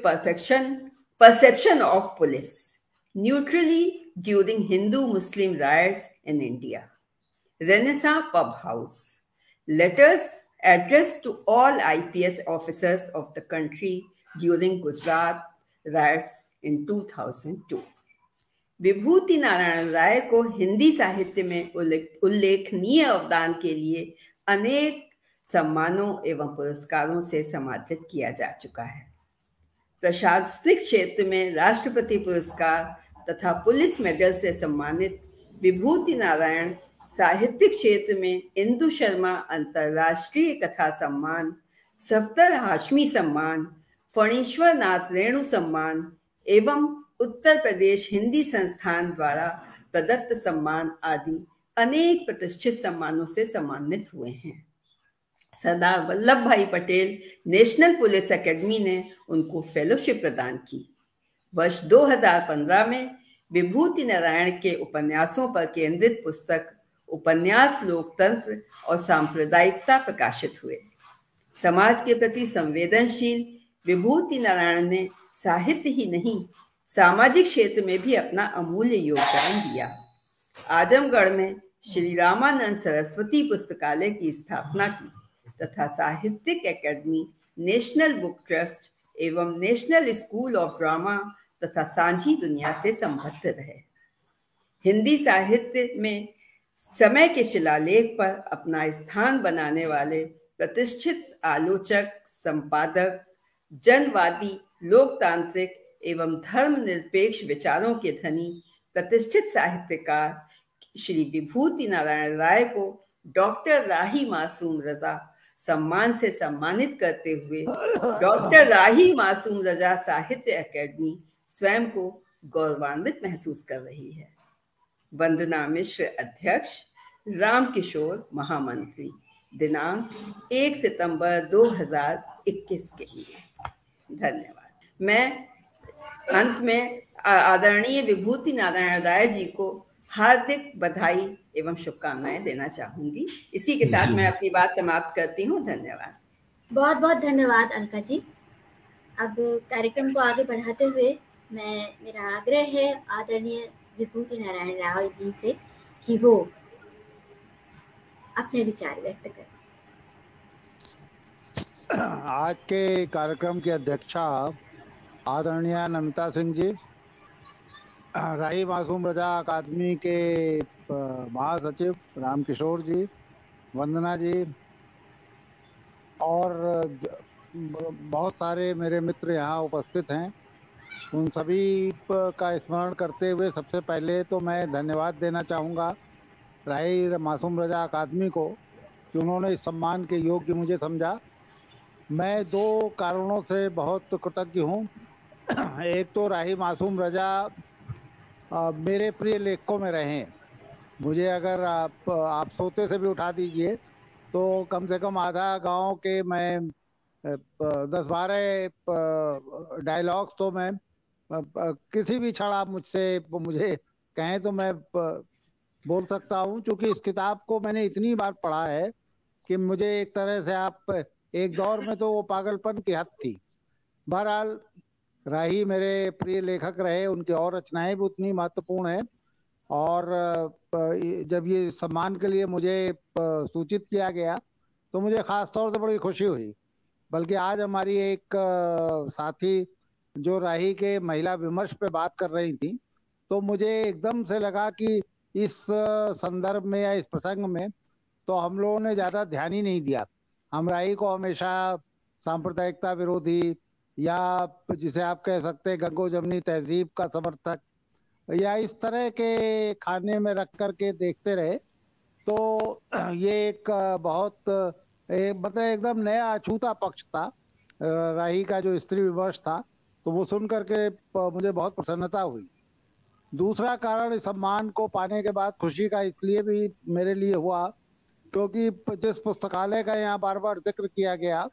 perception of police, neutrally during Hindu Muslim riots in India, Renaissance Pub House, letters addressed to all IPS officers of the country during Gujarat riots in 2002. Vibhuti Narayan Rai को हिंदी साहित्य में उल्लेखनीय अवदान के लिए अनेक सम्मानों एवं पुरस्कारों से सम्मानित किया जा चुका है। प्रशासनिक क्षेत्र में राष्ट्रपति पुरस्कार तथा पुलिस मेडल से सम्मानित विभूति नारायण साहित्यिक क्षेत्र में इंदु शर्मा अंतरराष्ट्रीय कथा सम्मान, सफदर हाशमी सम्मान, फणीश्वर नाथ रेणु सम्मान एवं उत्तर प्रदेश हिंदी संस्थान द्वारा प्रदत्त सम्मान आदि अनेक प्रतिष्ठित सम्मानों से सम्मानित हुए हैं। सरदार वल्लभ भाई पटेल नेशनल पुलिस एकेडमी ने उनको फेलोशिप प्रदान की। वर्ष 2015 में विभूति नारायण के उपन्यासों पर केंद्रित पुस्तक उपन्यास लोकतंत्र और सांप्रदायिकता प्रकाशित हुए। समाज के प्रति संवेदनशील विभूति नारायण ने साहित्य ही नहीं, सामाजिक क्षेत्र में भी अपना अमूल्य योगदान दिया। आजमगढ़ में श्री रामानंद सरस्वती पुस्तकालय की स्थापना की तथा साहित्यिक एकेडमी, नेशनल बुक ट्रस्ट एवं नेशनल स्कूल ऑफ ड्रामा तथा सांझी दुनिया से संबद्ध रहे। हिंदी साहित्य में समय के शिलालेख पर अपना स्थान बनाने वाले प्रतिष्ठित आलोचक, संपादक, जनवादी, लोकतांत्रिक एवं धर्मनिरपेक्ष विचारों के धनी प्रतिष्ठित साहित्यकार श्री विभूति नारायण राय को डॉक्टर राही मासूम रजा सम्मान से सम्मानित करते हुए डॉक्टर राही मासूम रजा साहित्य अकेडमी स्वयं को गौरवान्वित महसूस कर रही है। वंदना मिश्र अध्यक्ष, रामकिशोर महामंत्री, दिनांक 1 सितंबर 2021 के लिए। धन्यवाद। मैं अंत में आदरणीय विभूति नारायण राय जी को हार्दिक बधाई एवं शुभकामनाएं देना चाहूंगी। इसी के साथ मैं अपनी बात समाप्त करती हूँ। धन्यवाद। बहुत बहुत धन्यवाद अलका जी। अब कार्यक्रम को आगे बढ़ाते हुए मेरा आग्रह है आदरणीय विभूति नारायण राय जी से कि वो अपने विचार व्यक्त करें। आज के कार्यक्रम की अध्यक्षा आदरणीय नमिता सिंह जी, राही मासूम रजा अकादमी के महासचिव रामकिशोर जी, वंदना जी और बहुत सारे मेरे मित्र यहाँ उपस्थित हैं, उन सभी का स्मरण करते हुए सबसे पहले तो मैं धन्यवाद देना चाहूँगा राही मासूम रजा अकादमी को कि उन्होंने इस सम्मान के योग्य मुझे समझा। मैं दो कारणों से बहुत कृतज्ञ हूँ। एक तो राही मासूम रजा मेरे प्रिय लेखकों में रहे। मुझे अगर आप सोते से भी उठा दीजिए तो कम से कम आधा गांव के मैं 10-12 डायलॉग्स तो मैं किसी भी क्षण आप मुझे कहें तो मैं बोल सकता हूँ, क्योंकि इस किताब को मैंने इतनी बार पढ़ा है कि मुझे एक तरह से आप एक दौर में तो वो पागलपन की हद थी। बहरहाल राही मेरे प्रिय लेखक रहे, उनकी और रचनाएं भी उतनी महत्वपूर्ण है। और जब ये सम्मान के लिए मुझे सूचित किया गया तो मुझे खास तौर से बड़ी खुशी हुई। बल्कि आज हमारी एक साथी जो राही के महिला विमर्श पे बात कर रही थी, तो मुझे एकदम से लगा कि इस संदर्भ में या इस प्रसंग में तो हम लोगों ने ज़्यादा ध्यान ही नहीं दिया। हम राही को हमेशा सांप्रदायिकता विरोधी या जिसे आप कह सकते हैं गंगो जमनी तहजीब का समर्थक या इस तरह के खाने में रख करके देखते रहे। तो ये एक बहुत मतलब एकदम नया अछूता पक्ष था राही का जो स्त्री विमर्श था, तो वो सुन करके मुझे बहुत प्रसन्नता हुई। दूसरा कारण इस सम्मान को पाने के बाद खुशी का इसलिए भी मेरे लिए हुआ क्योंकि जिस पुस्तकालय का यहाँ बार बार जिक्र किया गया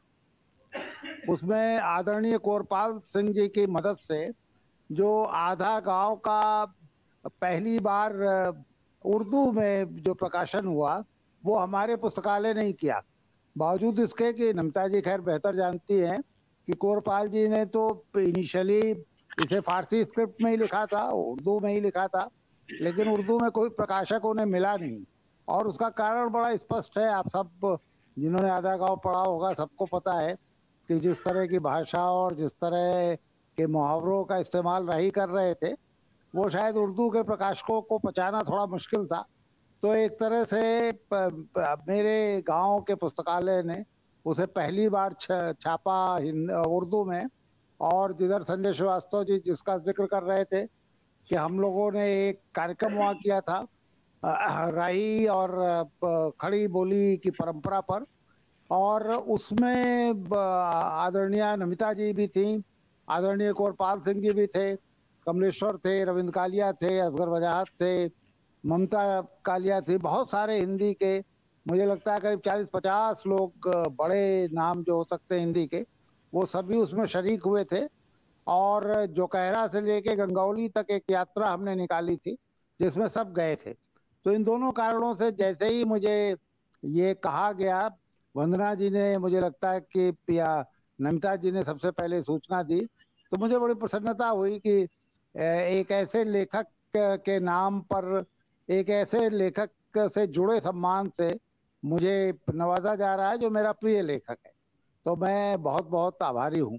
उसमें आदरणीय कोरपाल सिंह जी की मदद से जो आधा गांव का पहली बार उर्दू में जो प्रकाशन हुआ वो हमारे पुस्तकालय ने ही किया। बावजूद इसके कि नमिता जी खैर बेहतर जानती हैं कि कोरपाल जी ने तो इनिशियली इसे फारसी स्क्रिप्ट में ही लिखा था, उर्दू में ही लिखा था, लेकिन उर्दू में कोई प्रकाशक उन्हें मिला नहीं। और उसका कारण बड़ा स्पष्ट है, आप सब जिन्होंने आधा गांव पढ़ा होगा सबको पता है कि जिस तरह की भाषा और जिस तरह के मुहावरों का इस्तेमाल राही कर रहे थे वो शायद उर्दू के प्रकाशकों को पचाना थोड़ा मुश्किल था। तो एक तरह से मेरे गांव के पुस्तकालय ने उसे पहली बार छापा उर्दू में। और जिधर संजय श्रीवास्तव जी जिसका जिक्र कर रहे थे कि हम लोगों ने एक कार्यक्रम वहाँ किया था राही और खड़ी बोली की परंपरा पर, और उसमें आदरणीय नमिता जी भी थी, आदरणीय कोरपाल सिंह जी भी थे, कमलेश्वर थे, रविंद्र कालिया थे, असगर वजाहत थे, ममता कालिया थी, बहुत सारे हिंदी के, मुझे लगता है करीब 40-50 लोग बड़े नाम जो हो सकते हैं हिंदी के, वो सभी उसमें शरीक हुए थे। और जोकहरा से लेके गंगौली तक एक यात्रा हमने निकाली थी जिसमें सब गए थे। तो इन दोनों कारणों से जैसे ही मुझे ये कहा गया, वंदना जी ने मुझे लगता है कि या नमिता जी ने सबसे पहले सूचना दी, तो मुझे बड़ी प्रसन्नता हुई कि एक ऐसे लेखक के नाम पर एक ऐसे लेखक से जुड़े सम्मान से मुझे नवाजा जा रहा है जो मेरा प्रिय लेखक है। तो मैं बहुत बहुत आभारी हूँ।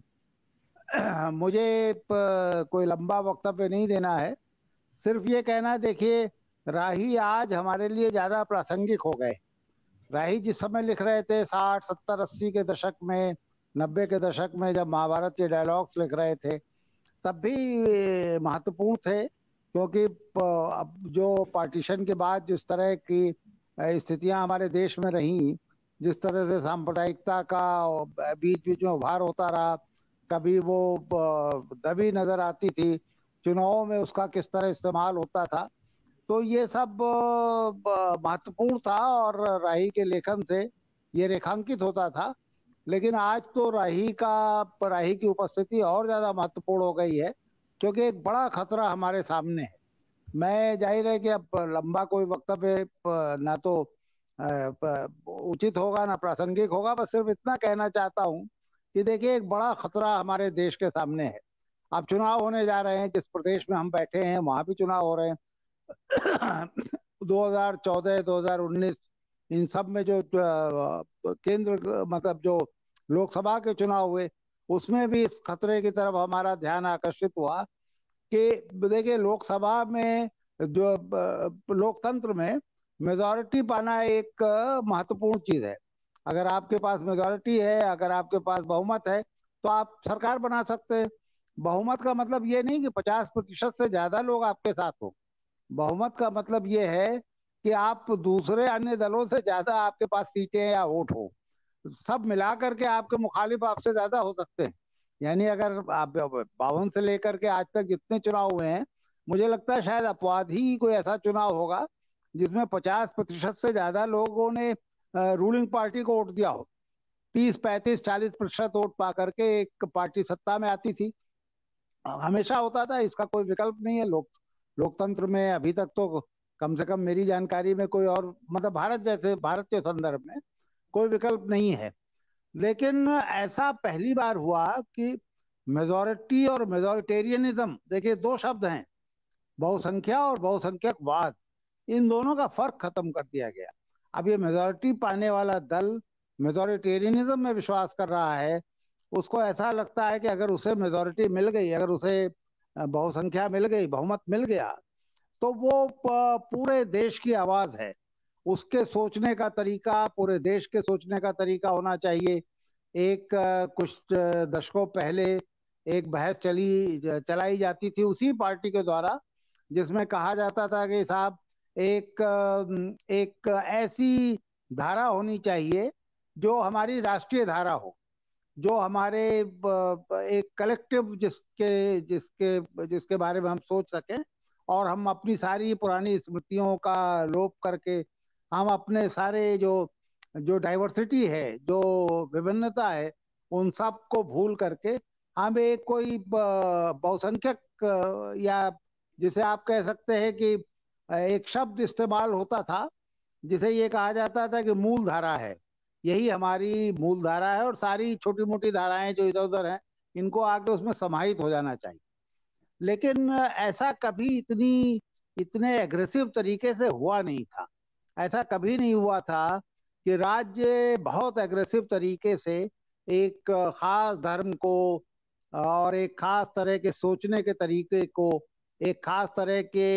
मुझे कोई लंबा वक्तव्य नहीं देना है, सिर्फ ये कहना, देखिए राही आज हमारे लिए ज़्यादा प्रासंगिक हो गए। राही जिस समय लिख रहे थे 60, 70, 80 के दशक में, 90 के दशक में जब महाभारत के डायलॉग्स लिख रहे थे तब भी महत्वपूर्ण थे, क्योंकि अब जो पार्टीशन के बाद जिस तरह की स्थितियां हमारे देश में रही, जिस तरह से सांप्रदायिकता का बीच बीच में उभार होता रहा, कभी वो दबी नजर आती थी, चुनाव में उसका किस तरह इस्तेमाल होता था, तो ये सब महत्वपूर्ण था और राही के लेखन से ये रेखांकित होता था। लेकिन आज तो राही की उपस्थिति और ज्यादा महत्वपूर्ण हो गई है, क्योंकि एक बड़ा खतरा हमारे सामने है। मैं जाहिर है कि अब लंबा कोई वक्तव्य ना तो उचित होगा ना प्रासंगिक होगा, बस सिर्फ इतना कहना चाहता हूँ कि देखिए, एक बड़ा खतरा हमारे देश के सामने है। अब चुनाव होने जा रहे हैं, जिस प्रदेश में हम बैठे हैं वहां भी चुनाव हो रहे हैं। 2014, 2019 इन सब में जो केंद्र मतलब जो लोकसभा के चुनाव हुए, उसमें भी इस खतरे की तरफ हमारा ध्यान आकर्षित हुआ कि देखिए, लोकसभा में जो लोकतंत्र में मेजॉरिटी पाना एक महत्वपूर्ण चीज है। अगर आपके पास मेजॉरिटी है, अगर आपके पास बहुमत है, तो आप सरकार बना सकते हैं। बहुमत का मतलब ये नहीं कि 50% से ज्यादा लोग आपके साथ हो। बहुमत का मतलब ये है कि आप दूसरे अन्य दलों से ज्यादा आपके पास सीटें या वोट हो। सब मिला करके आपके मुखालिफ आपसे ज्यादा हो सकते हैं। यानी अगर आप 52 से लेकर के आज तक जितने चुनाव हुए हैं, मुझे लगता है शायद अपवाद ही कोई ऐसा चुनाव होगा जिसमें 50% से ज्यादा लोगों ने रूलिंग पार्टी को वोट दिया हो। 30, 35, 40% वोट पा करके एक पार्टी सत्ता में आती थी। हमेशा होता था, इसका कोई विकल्प नहीं है। लोकतंत्र में अभी तक तो कम से कम मेरी जानकारी में कोई और मतलब भारत के संदर्भ में कोई विकल्प नहीं है। लेकिन ऐसा पहली बार हुआ कि मेजॉरिटी और मेजॉरिटेरियनिज्म, देखिए दो शब्द हैं, बहुसंख्या और बहुसंख्यकवाद, इन दोनों का फर्क खत्म कर दिया गया। अब ये मेजॉरिटी पाने वाला दल मेजॉरिटेरियनिज्म में विश्वास कर रहा है। उसको ऐसा लगता है कि अगर उसे मेजॉरिटी मिल गई, अगर उसे बहुसंख्या मिल गई, बहुमत मिल गया, तो वो पूरे देश की आवाज है। उसके सोचने का तरीका पूरे देश के सोचने का तरीका होना चाहिए। एक कुछ दशकों पहले एक बहस चलाई जाती थी उसी पार्टी के द्वारा, जिसमें कहा जाता था कि साहब, एक ऐसी धारा होनी चाहिए जो हमारी राष्ट्रीय धारा हो, जो हमारे एक कलेक्टिव जिसके जिसके बारे में हम सोच सकें, और हम अपनी सारी पुरानी स्मृतियों का लोप करके, हम अपने सारे जो जो डाइवर्सिटी है, जो विभिन्नता है, उन सब को भूल करके हम एक कोई बहुसंख्यक या जिसे आप कह सकते हैं कि एक शब्द इस्तेमाल होता था जिसे ये कहा जाता था कि मूल धारा है। यही हमारी मूल धारा है, और सारी छोटी मोटी धाराएं जो इधर उधर हैं, इनको आके उसमें समाहित हो जाना चाहिए। लेकिन ऐसा कभी इतने एग्रेसिव तरीके से हुआ नहीं था। ऐसा कभी नहीं हुआ था कि राज्य बहुत एग्रेसिव तरीके से एक खास धर्म को और एक खास तरह के सोचने के तरीके को, एक खास तरह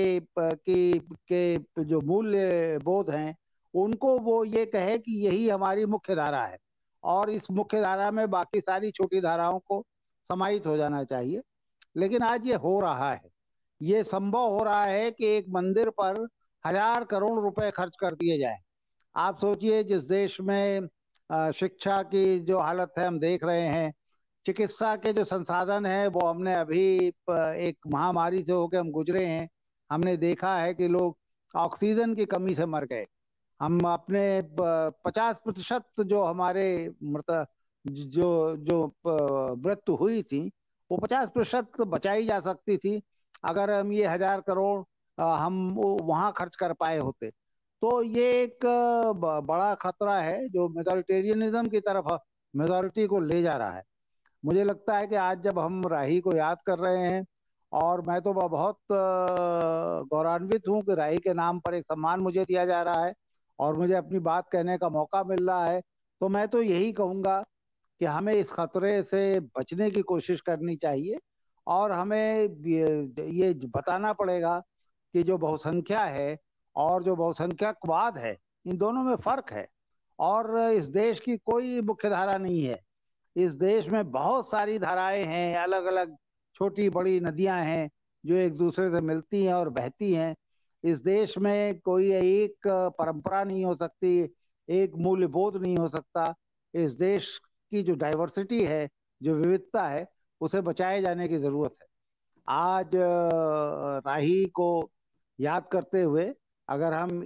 के जो मूल्य बोध हैं, उनको वो ये कहे कि यही हमारी मुख्य धारा है, और इस मुख्य धारा में बाकी सारी छोटी धाराओं को समाहित हो जाना चाहिए। लेकिन आज ये हो रहा है। ये संभव हो रहा है कि एक मंदिर पर 1000 करोड़ रुपए खर्च कर दिए जाए। आप सोचिए, जिस देश में शिक्षा की जो हालत है हम देख रहे हैं, चिकित्सा के जो संसाधन है वो हमने अभी एक महामारी से होकर हम गुजरे हैं। हमने देखा है कि लोग ऑक्सीजन की कमी से मर गए। हम अपने 50% जो हमारे मृत जो जो मृत्यु हुई थी, वो 50% बचाई जा सकती थी अगर हम ये 1000 करोड़ हम वहां खर्च कर पाए होते। तो ये एक बड़ा खतरा है जो मेजॉरिटेरियनिज्म की तरफ मेजॉरिटी को ले जा रहा है। मुझे लगता है कि आज जब हम राही को याद कर रहे हैं, और मैं तो बहुत गौरवान्वित हूं कि राही के नाम पर एक सम्मान मुझे दिया जा रहा है और मुझे अपनी बात कहने का मौका मिल रहा है, तो मैं तो यही कहूंगा कि हमें इस खतरे से बचने की कोशिश करनी चाहिए। और हमें ये बताना पड़ेगा कि जो बहुसंख्या है और जो बहुसंख्यकवाद है, इन दोनों में फर्क है। और इस देश की कोई मुख्य धारा नहीं है। इस देश में बहुत सारी धाराएं हैं, अलग अलग छोटी बड़ी नदियां हैं जो एक दूसरे से मिलती हैं और बहती हैं। इस देश में कोई एक परंपरा नहीं हो सकती, एक मूल्यबोध नहीं हो सकता। इस देश की जो डाइवर्सिटी है, जो विविधता है, उसे बचाए जाने की जरूरत है। आज राही को याद करते हुए अगर हम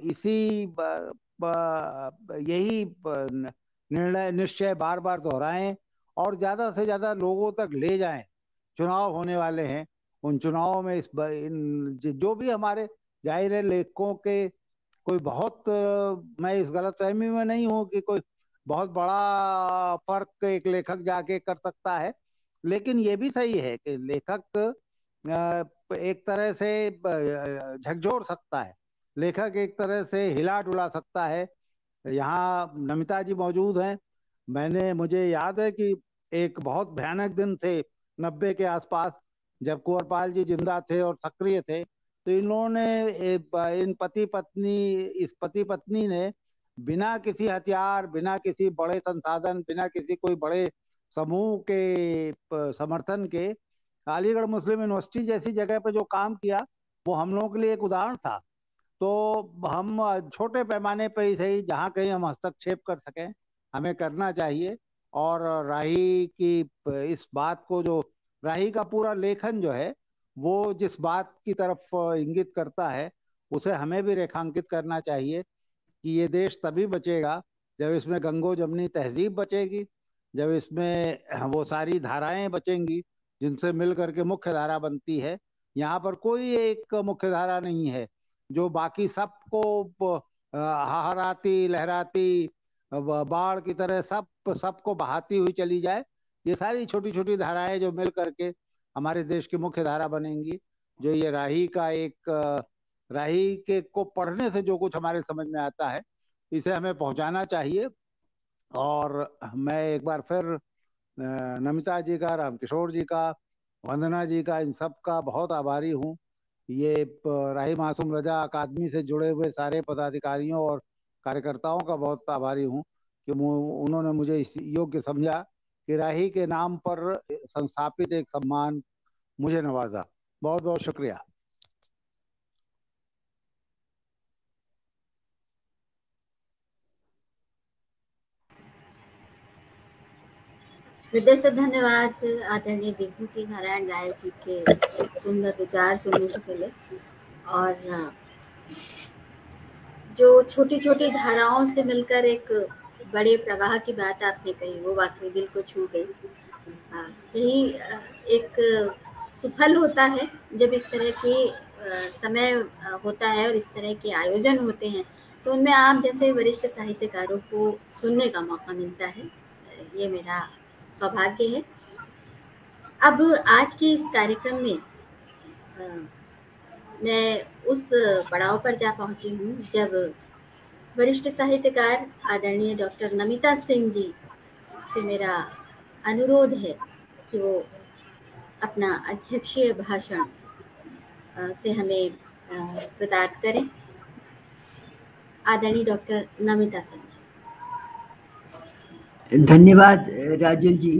यही निर्णय निश्चय बार बार दोहराएं और ज्यादा से ज्यादा लोगों तक ले जाएं, चुनाव होने वाले हैं उन चुनावों में जो भी हमारे जाहिर है लेखकों के कोई बहुत मैं इस गलतफहमी में नहीं हूँ कि कोई बहुत बड़ा फर्क एक लेखक जाके कर सकता है, लेकिन ये भी सही है कि लेखक एक तरह से झकझोर सकता है, लेखक एक तरह से हिला डुला सकता है। यहाँ नमिता जी मौजूद हैं। मुझे याद है कि एक बहुत भयानक दिन थे 90 के आसपास, जब कुंवरपाल जी जिंदा थे और सक्रिय थे, तो इन्होंने इस पति पत्नी ने बिना किसी हथियार, बिना किसी बड़े संसाधन, बिना किसी कोई बड़े समूह के समर्थन के अलीगढ़ मुस्लिम यूनिवर्सिटी जैसी जगह पर जो काम किया, वो हम लोगों के लिए एक उदाहरण था। तो हम छोटे पैमाने पर ही सही, जहाँ कहीं हम हस्तक्षेप कर सकें हमें करना चाहिए। और राही की इस बात को, जो राही का पूरा लेखन जो है वो जिस बात की तरफ इंगित करता है, उसे हमें भी रेखांकित करना चाहिए कि ये देश तभी बचेगा जब इसमें गंगो जमनी तहजीब बचेगी, जब इसमें वो सारी धाराएं बचेंगी जिनसे मिल करके मुख्य धारा बनती है। यहाँ पर कोई एक मुख्य धारा नहीं है जो बाकी सबको हहराती लहराती बाढ़ की तरह सबको बहाती हुई चली जाए। ये सारी छोटी छोटी धाराएं जो मिल करके हमारे देश की मुख्य धारा बनेंगी। जो ये राही के को पढ़ने से जो कुछ हमारे समझ में आता है, इसे हमें पहुंचाना चाहिए। और मैं एक बार फिर नमिता जी का, रामकिशोर जी का, वंदना जी का, इन सब का बहुत आभारी हूँ। ये राही मासूम रजा अकादमी से जुड़े हुए सारे पदाधिकारियों और कार्यकर्ताओं का बहुत आभारी हूँ कि उन्होंने मुझे इस योग्य समझा कि राही के नाम पर संस्थापित एक सम्मान मुझे नवाजा। बहुत बहुत शुक्रिया। हृदय से धन्यवाद आदरणीय विभूति नारायण राय जी के सुंदर विचार सुनने के लिए। और जो छोटी छोटी धाराओं से मिलकर एक बड़े प्रवाह की बात आपने कही, वो वाकई दिल को छू गई। यही एक सुफल होता है जब इस तरह के समय होता है और इस तरह के आयोजन होते हैं, तो उनमें आप जैसे वरिष्ठ साहित्यकारों को सुनने का मौका मिलता है। ये मेरा सौभाग्य है। अब आज के इस कार्यक्रम में मैं उस पड़ाव पर जा पहुंची हूँ जब वरिष्ठ साहित्यकार आदरणीय डॉक्टर नमिता सिंह जी से मेरा अनुरोध है कि वो अपना अध्यक्षीय भाषण से हमें प्रदान करें। आदरणीय डॉक्टर नमिता सिंह जी। धन्यवाद राजुल जी।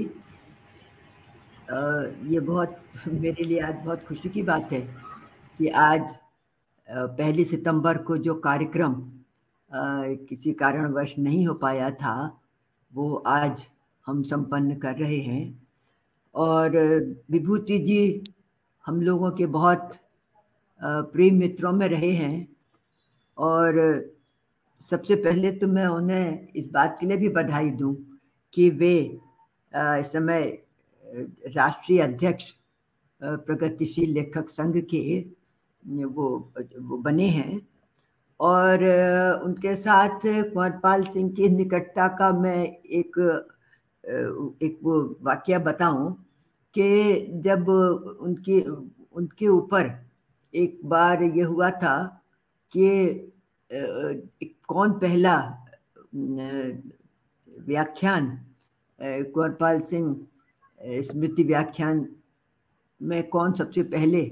ये बहुत मेरे लिए आज बहुत खुशी की बात है कि आज 1 सितंबर को जो कार्यक्रम किसी कारणवश नहीं हो पाया था, वो आज हम संपन्न कर रहे हैं। और विभूति जी हम लोगों के बहुत प्रिय मित्रों में रहे हैं। और सबसे पहले तो मैं उन्हें इस बात के लिए भी बधाई दूं कि वे इस समय राष्ट्रीय अध्यक्ष प्रगतिशील लेखक संघ के वो बने हैं। और उनके साथ कुंवरपाल सिंह की निकटता का मैं एक वो वाकया बताऊं कि जब उनके ऊपर एक बार ये हुआ था कि कौन पहला व्याख्यान कुंवरपाल सिंह स्मृति व्याख्यान में कौन सबसे पहले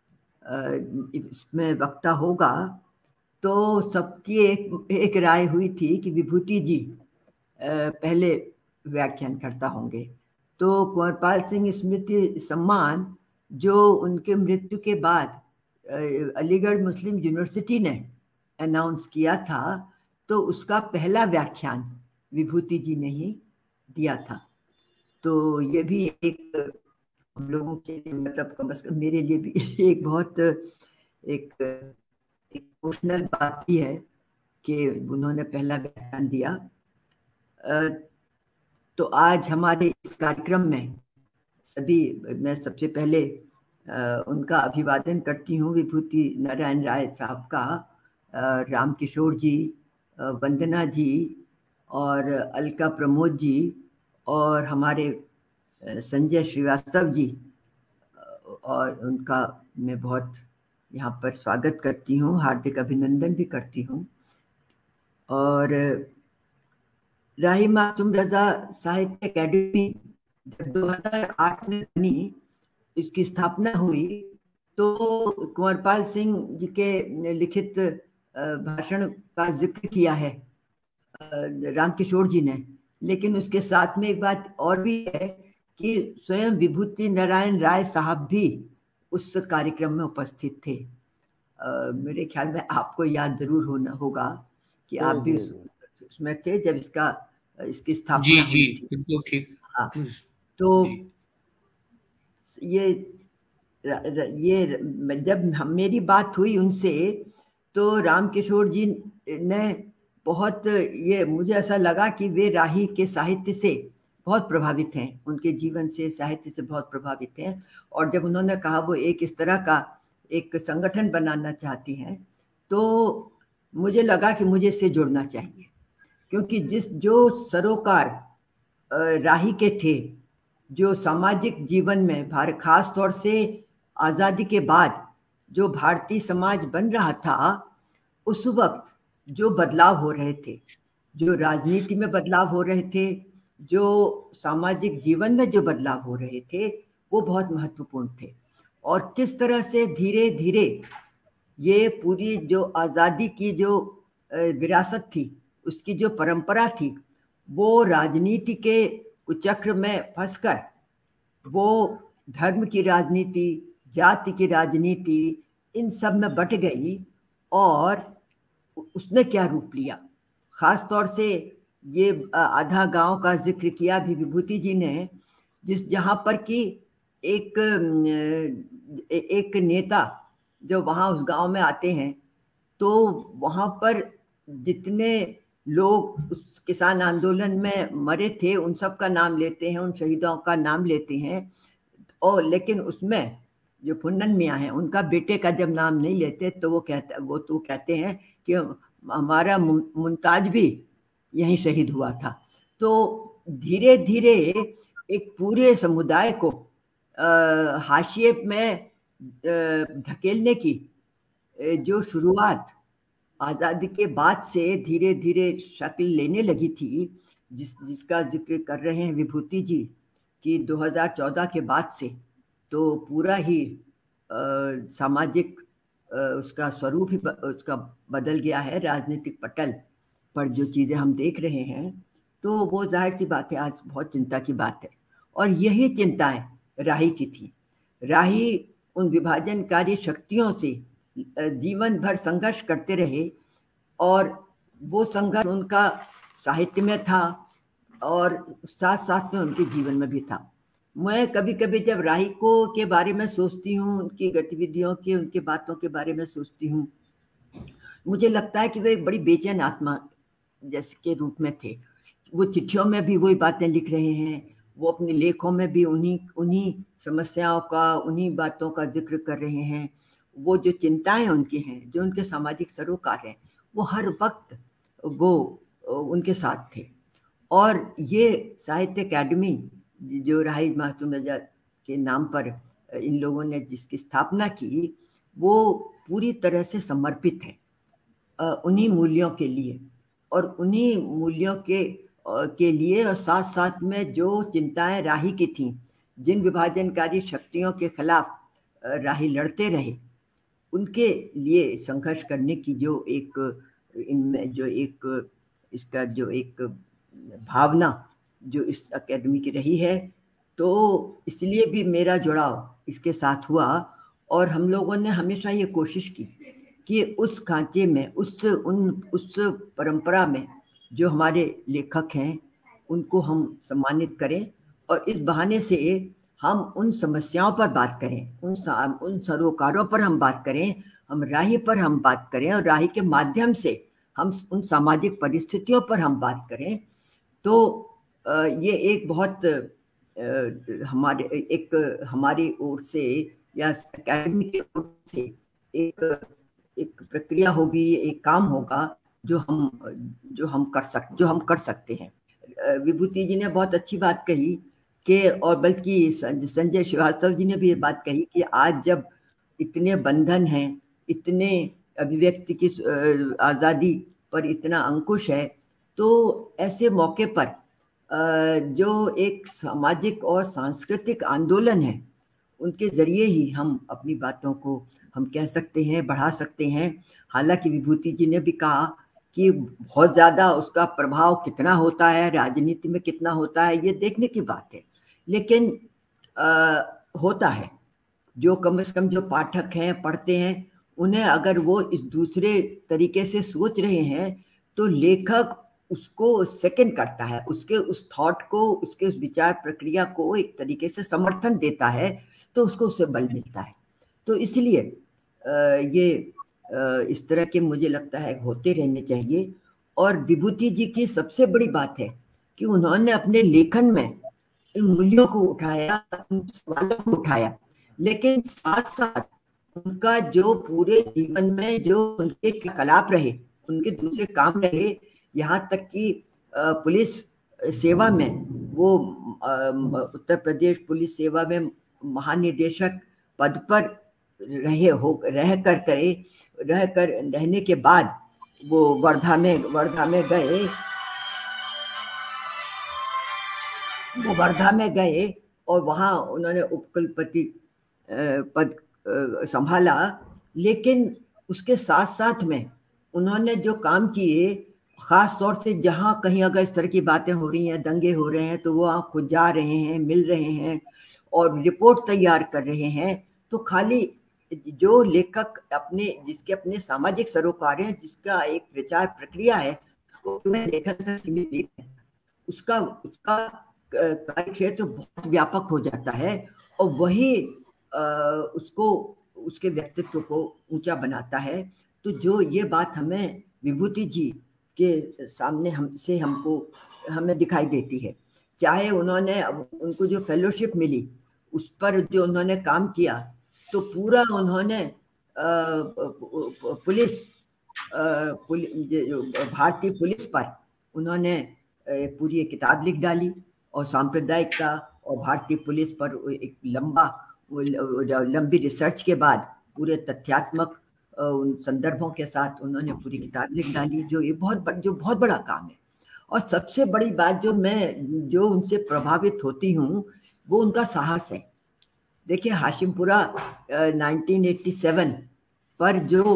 इसमें वक्ता होगा, तो सबकी एक राय हुई थी कि विभूति जी पहले व्याख्यान करता होंगे। तो कुंवरपाल सिंह स्मृति सम्मान जो उनके मृत्यु के बाद अलीगढ़ मुस्लिम यूनिवर्सिटी ने अनाउंस किया था, तो उसका पहला व्याख्यान विभूति जी ने ही दिया था। तो ये भी एक हम लोगों के लिए, मतलब कम से कम मेरे लिए भी एक बहुत एक इमोशनल बात भी है कि उन्होंने पहला व्याख्यान दिया। तो आज हमारे इस कार्यक्रम में मैं सबसे पहले उनका अभिवादन करती हूँ, विभूति नारायण राय साहब का, राम किशोर जी, वंदना जी और अलका प्रमोद जी और हमारे संजय श्रीवास्तव जी, और उनका मैं बहुत यहाँ पर स्वागत करती हूँ, हार्दिक अभिनंदन भी करती हूँ। और राही मासूम रजा साहित्य अकेडमी जब 2008 में बनी, इसकी स्थापना हुई, तो कुंवरपाल सिंह जी के लिखित भाषण का जिक्र किया है रामकिशोर जी ने, लेकिन उसके साथ में एक बात और भी है कि स्वयं विभूति नारायण राय साहब भी उस कार्यक्रम में उपस्थित थे। मेरे ख्याल में आपको याद जरूर होगा कि आप भी उसमें थे जब इसकी स्थापना हुई थी। बिल्कुल ठीक। हाँ, तो ये जब मेरी बात हुई उनसे, तो रामकिशोर जी ने बहुत, ये मुझे ऐसा लगा कि वे राही के साहित्य से बहुत प्रभावित हैं, उनके जीवन से, साहित्य से बहुत प्रभावित हैं। और जब उन्होंने कहा वो इस तरह का एक संगठन बनाना चाहती हैं, तो मुझे लगा कि मुझे इससे जुड़ना चाहिए, क्योंकि जो सरोकार राही के थे, जो सामाजिक जीवन में खास तौर से आज़ादी के बाद जो भारतीय समाज बन रहा था, उस वक्त जो बदलाव हो रहे थे, जो राजनीति में बदलाव हो रहे थे, जो सामाजिक जीवन में जो बदलाव हो रहे थे, वो बहुत महत्वपूर्ण थे। और किस तरह से धीरे धीरे ये पूरी जो आज़ादी की जो विरासत थी, उसकी जो परंपरा थी, वो राजनीति के कुचक्र में फंसकर वो धर्म की राजनीति, जाति की राजनीति, इन सब में बट गई। और उसने क्या रूप लिया, खास तौर से ये आधा गांव का जिक्र किया भी विभूति जी ने, जहां पर कि एक नेता जो वहां उस गांव में आते हैं, तो वहां पर जितने लोग उस किसान आंदोलन में मरे थे, उन सब का नाम लेते हैं, उन शहीदों का नाम लेते हैं। और लेकिन उसमें जो फुन्नन मियाँ हैं, उनका बेटे का जब नाम नहीं लेते, तो वो कहते हैं कि हमारा मुमताज भी यहीं शहीद हुआ था। तो धीरे धीरे एक पूरे समुदाय को हाशिए में धकेलने की जो शुरुआत आज़ादी के बाद से धीरे धीरे शक्ल लेने लगी थी, जिसका जिक्र कर रहे हैं विभूति जी कि 2014 के बाद से तो पूरा ही सामाजिक उसका स्वरूप ही उसका बदल गया है। राजनीतिक पटल पर जो चीज़ें हम देख रहे हैं, तो वो जाहिर सी बात है आज बहुत चिंता की बात है। और यही चिंताएं राही की थी। राही उन विभाजनकारी शक्तियों से जीवन भर संघर्ष करते रहे, और वो संघर्ष उनका साहित्य में था और साथ साथ में उनके जीवन में भी था। मैं कभी कभी जब राही को के बारे में सोचती हूँ, उनकी गतिविधियों के, उनके बातों के बारे में सोचती हूँ, मुझे लगता है कि वे एक बड़ी बेचैन आत्मा जैसे के रूप में थे। वो चिट्ठियों में भी वही बातें लिख रहे हैं, वो अपने लेखों में भी उन्हीं समस्याओं का, उन्हीं बातों का जिक्र कर रहे हैं। वो जो चिंताएं उनकी हैं, जो उनके सामाजिक सरोकार हैं, वो हर वक्त वो उनके साथ थे। और ये साहित्य अकेडमी जो राही मासूम रजा के नाम पर इन लोगों ने जिसकी स्थापना की, वो पूरी तरह से समर्पित है उन्हीं मूल्यों के लिए, और उन्हीं मूल्यों के लिए, और साथ साथ में जो चिंताएं राही की थीं, जिन विभाजनकारी शक्तियों के खिलाफ राही लड़ते रहे, उनके लिए संघर्ष करने की जो एक इनमें जो एक इसका जो एक भावना जो इस अकेडमी की रही है, तो इसलिए भी मेरा जुड़ाव इसके साथ हुआ। और हम लोगों ने हमेशा ये कोशिश की कि उस खांचे में, उस परंपरा में जो हमारे लेखक हैं, उनको हम सम्मानित करें, और इस बहाने से हम उन समस्याओं पर बात करें, उन सरोकारों पर हम बात करें, हम राही पर हम बात करें, और राही के माध्यम से हम उन सामाजिक परिस्थितियों पर हम बात करें। तो ये एक बहुत हमारी ओर से या एकेडमी के ओर से एक प्रक्रिया होगी, एक काम होगा जो हम कर सकते हैं। विभूति जी ने बहुत अच्छी बात कही कि, और बल्कि संजय श्रीवास्तव जी ने भी ये बात कही कि आज जब इतने बंधन हैं, इतने अभिव्यक्ति की आज़ादी पर इतना अंकुश है, तो ऐसे मौके पर जो एक सामाजिक और सांस्कृतिक आंदोलन है, उनके जरिए ही हम अपनी बातों को हम कह सकते हैं, बढ़ा सकते हैं। हालांकि विभूति जी ने भी कहा कि बहुत ज़्यादा उसका प्रभाव कितना होता है, राजनीति में कितना होता है, ये देखने की बात है, लेकिन होता है। जो कम से कम जो पाठक हैं, पढ़ते हैं, उन्हें अगर वो इस दूसरे तरीके से सोच रहे हैं तो लेखक उसको सेकंड करता है, उसके उस थॉट को, उसके उस विचार प्रक्रिया को एक तरीके से समर्थन देता है, तो उसको उससे बल मिलता है। तो इसलिए ये इस तरह के मुझे लगता है होते रहने चाहिए। और विभूति जी की सबसे बड़ी बात है कि उन्होंने अपने लेखन में इन मूल्यों को उठाया, उन सवालों को उठाया, लेकिन साथ साथ उनका जो पूरे जीवन में जो उनके क्रियाकलाप रहे, उनके दूसरे काम रहे, यहाँ तक कि पुलिस सेवा में वो उत्तर प्रदेश पुलिस सेवा में महानिदेशक पद पर रहने के बाद वो वर्धा में गए और वहाँ उन्होंने उपकुलपति पद संभाला। लेकिन उसके साथ साथ में उन्होंने जो काम किए, खास तौर से जहाँ कहीं अगर इस तरह की बातें हो रही हैं, दंगे हो रहे हैं, तो वो वहाँ खुद जा रहे हैं, मिल रहे हैं और रिपोर्ट तैयार कर रहे हैं। तो खाली जो लेखक जिसके अपने सामाजिक सरोकार हैं, जिसका एक प्रचार प्रक्रिया है, वो लेखन तक सीमित नहीं है, उसका कार्य क्षेत्र बहुत व्यापक हो जाता है और वही उसके व्यक्तित्व को ऊंचा बनाता है। तो जो ये बात हमें विभूति जी के सामने हमें दिखाई देती है, चाहे उनको जो फेलोशिप मिली उस पर जो उन्होंने काम किया, तो पूरा उन्होंने भारतीय पुलिस पर उन्होंने पूरी किताब लिख डाली और सांप्रदायिकता और भारतीय पुलिस पर एक लंबी रिसर्च के बाद पूरे तथ्यात्मक उन संदर्भों के साथ उन्होंने पूरी किताब लिख डाली, जो बहुत बड़ा काम है। और सबसे बड़ी बात जो उनसे प्रभावित होती हूँ, वो उनका साहस है। देखिए, हाशिमपुरा 1987 पर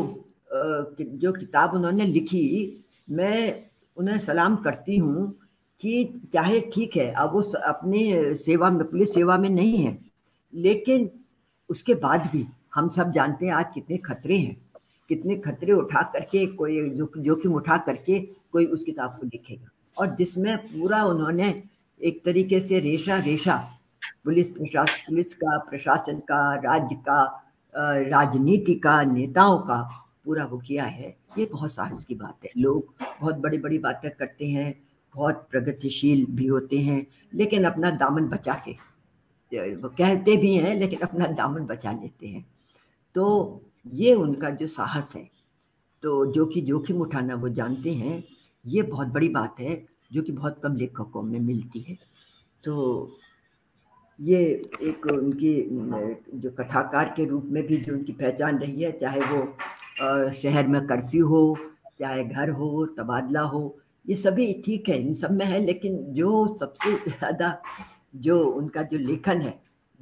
जो किताब उन्होंने लिखी, मैं उन्हें सलाम करती हूँ कि चाहे ठीक है अब वो अपनी सेवा में, पुलिस सेवा में नहीं है, लेकिन उसके बाद भी हम सब जानते हैं आज कितने खतरे हैं, कितने खतरे उठा करके कोई जोखिम उठा करके कोई उस किताब को लिखेगा, और जिसमें पूरा उन्होंने एक तरीके से रेशा पुलिस का, प्रशासन का, राज्य का, राजनीति का, नेताओं का पूरा वो किया है। ये बहुत साहस की बात है। लोग बहुत बड़ी बड़ी बातें करते हैं, बहुत प्रगतिशील भी होते हैं, लेकिन अपना दामन बचा के, वो कहते भी हैं लेकिन अपना दामन बचा लेते हैं। तो ये उनका जो साहस है, तो जो कि जोखिम उठाना वो जानते हैं, ये बहुत बड़ी बात है जो कि बहुत कम लेखकों में मिलती है। तो ये एक उनकी जो कथाकार के रूप में भी जो उनकी पहचान रही है, चाहे वो शहर में कर्फ्यू हो, चाहे घर हो, तबादला हो, ये सभी ठीक है, इन सब में है, लेकिन जो सबसे ज़्यादा जो उनका जो लेखन है,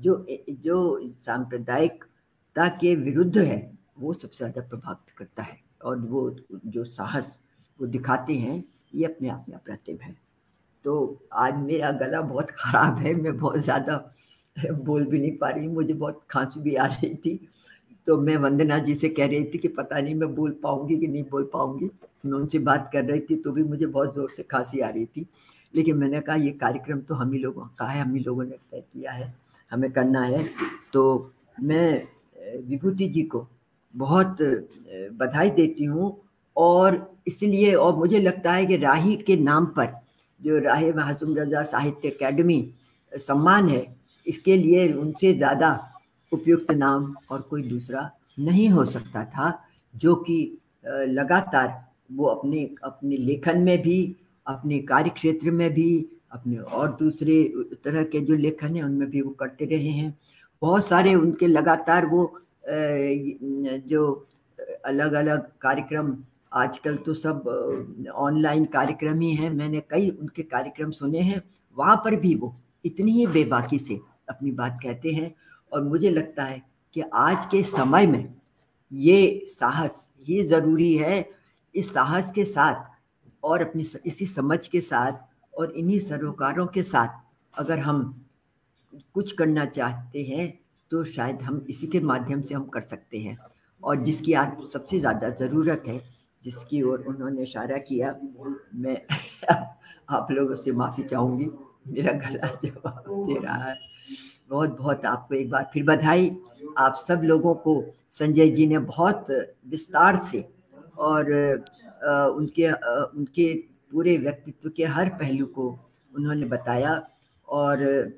जो सांप्रदायिकता के विरुद्ध है, वो सबसे ज़्यादा प्रभावित करता है। और वो जो साहस वो दिखाते हैं, ये अपने आप में अप्रतिम है। तो आज मेरा गला बहुत ख़राब है, मैं बहुत ज़्यादा बोल भी नहीं पा रही हूँ, मुझे बहुत खांसी भी आ रही थी। तो मैं वंदना जी से कह रही थी कि पता नहीं मैं बोल पाऊँगी कि नहीं बोल पाऊँगी। मैं उनसे बात कर रही थी तो भी मुझे बहुत ज़ोर से खांसी आ रही थी, लेकिन मैंने कहा ये कार्यक्रम तो हम ही लोगों का है, हम ही लोगों ने तय किया है, हमें करना है। तो मैं विभूति जी को बहुत बधाई देती हूँ, और इसलिए, और मुझे लगता है कि राही के नाम पर जो राही मासूम रजा साहित्य अकेडमी सम्मान है, इसके लिए उनसे ज़्यादा उपयुक्त नाम और कोई दूसरा नहीं हो सकता था, जो कि लगातार वो अपने लेखन में भी, अपने कार्य क्षेत्र में भी, अपने और दूसरे तरह के जो लेखन है उनमें भी वो करते रहे हैं। बहुत सारे उनके लगातार वो जो अलग अलग कार्यक्रम, आजकल तो सब ऑनलाइन कार्यक्रम ही हैं, मैंने कई उनके कार्यक्रम सुने हैं, वहाँ पर भी वो इतनी ही बेबाकी से अपनी बात कहते हैं। और मुझे लगता है कि आज के समय में ये साहस ही ज़रूरी है। इस साहस के साथ और अपनी इसी समझ के साथ और इन्हीं सरोकारों के साथ अगर हम कुछ करना चाहते हैं तो शायद हम इसी के माध्यम से हम कर सकते हैं। और जिसकी आज सबसे ज़्यादा ज़रूरत है, जिसकी ओर उन्होंने इशारा किया, मैं आप लोगों से माफ़ी चाहूँगी, मेरा गला जवाब दे रहा है। बहुत बहुत आपको एक बार फिर बधाई। आप सब लोगों को संजय जी ने बहुत विस्तार से और उनके पूरे व्यक्तित्व के हर पहलू को उन्होंने बताया। और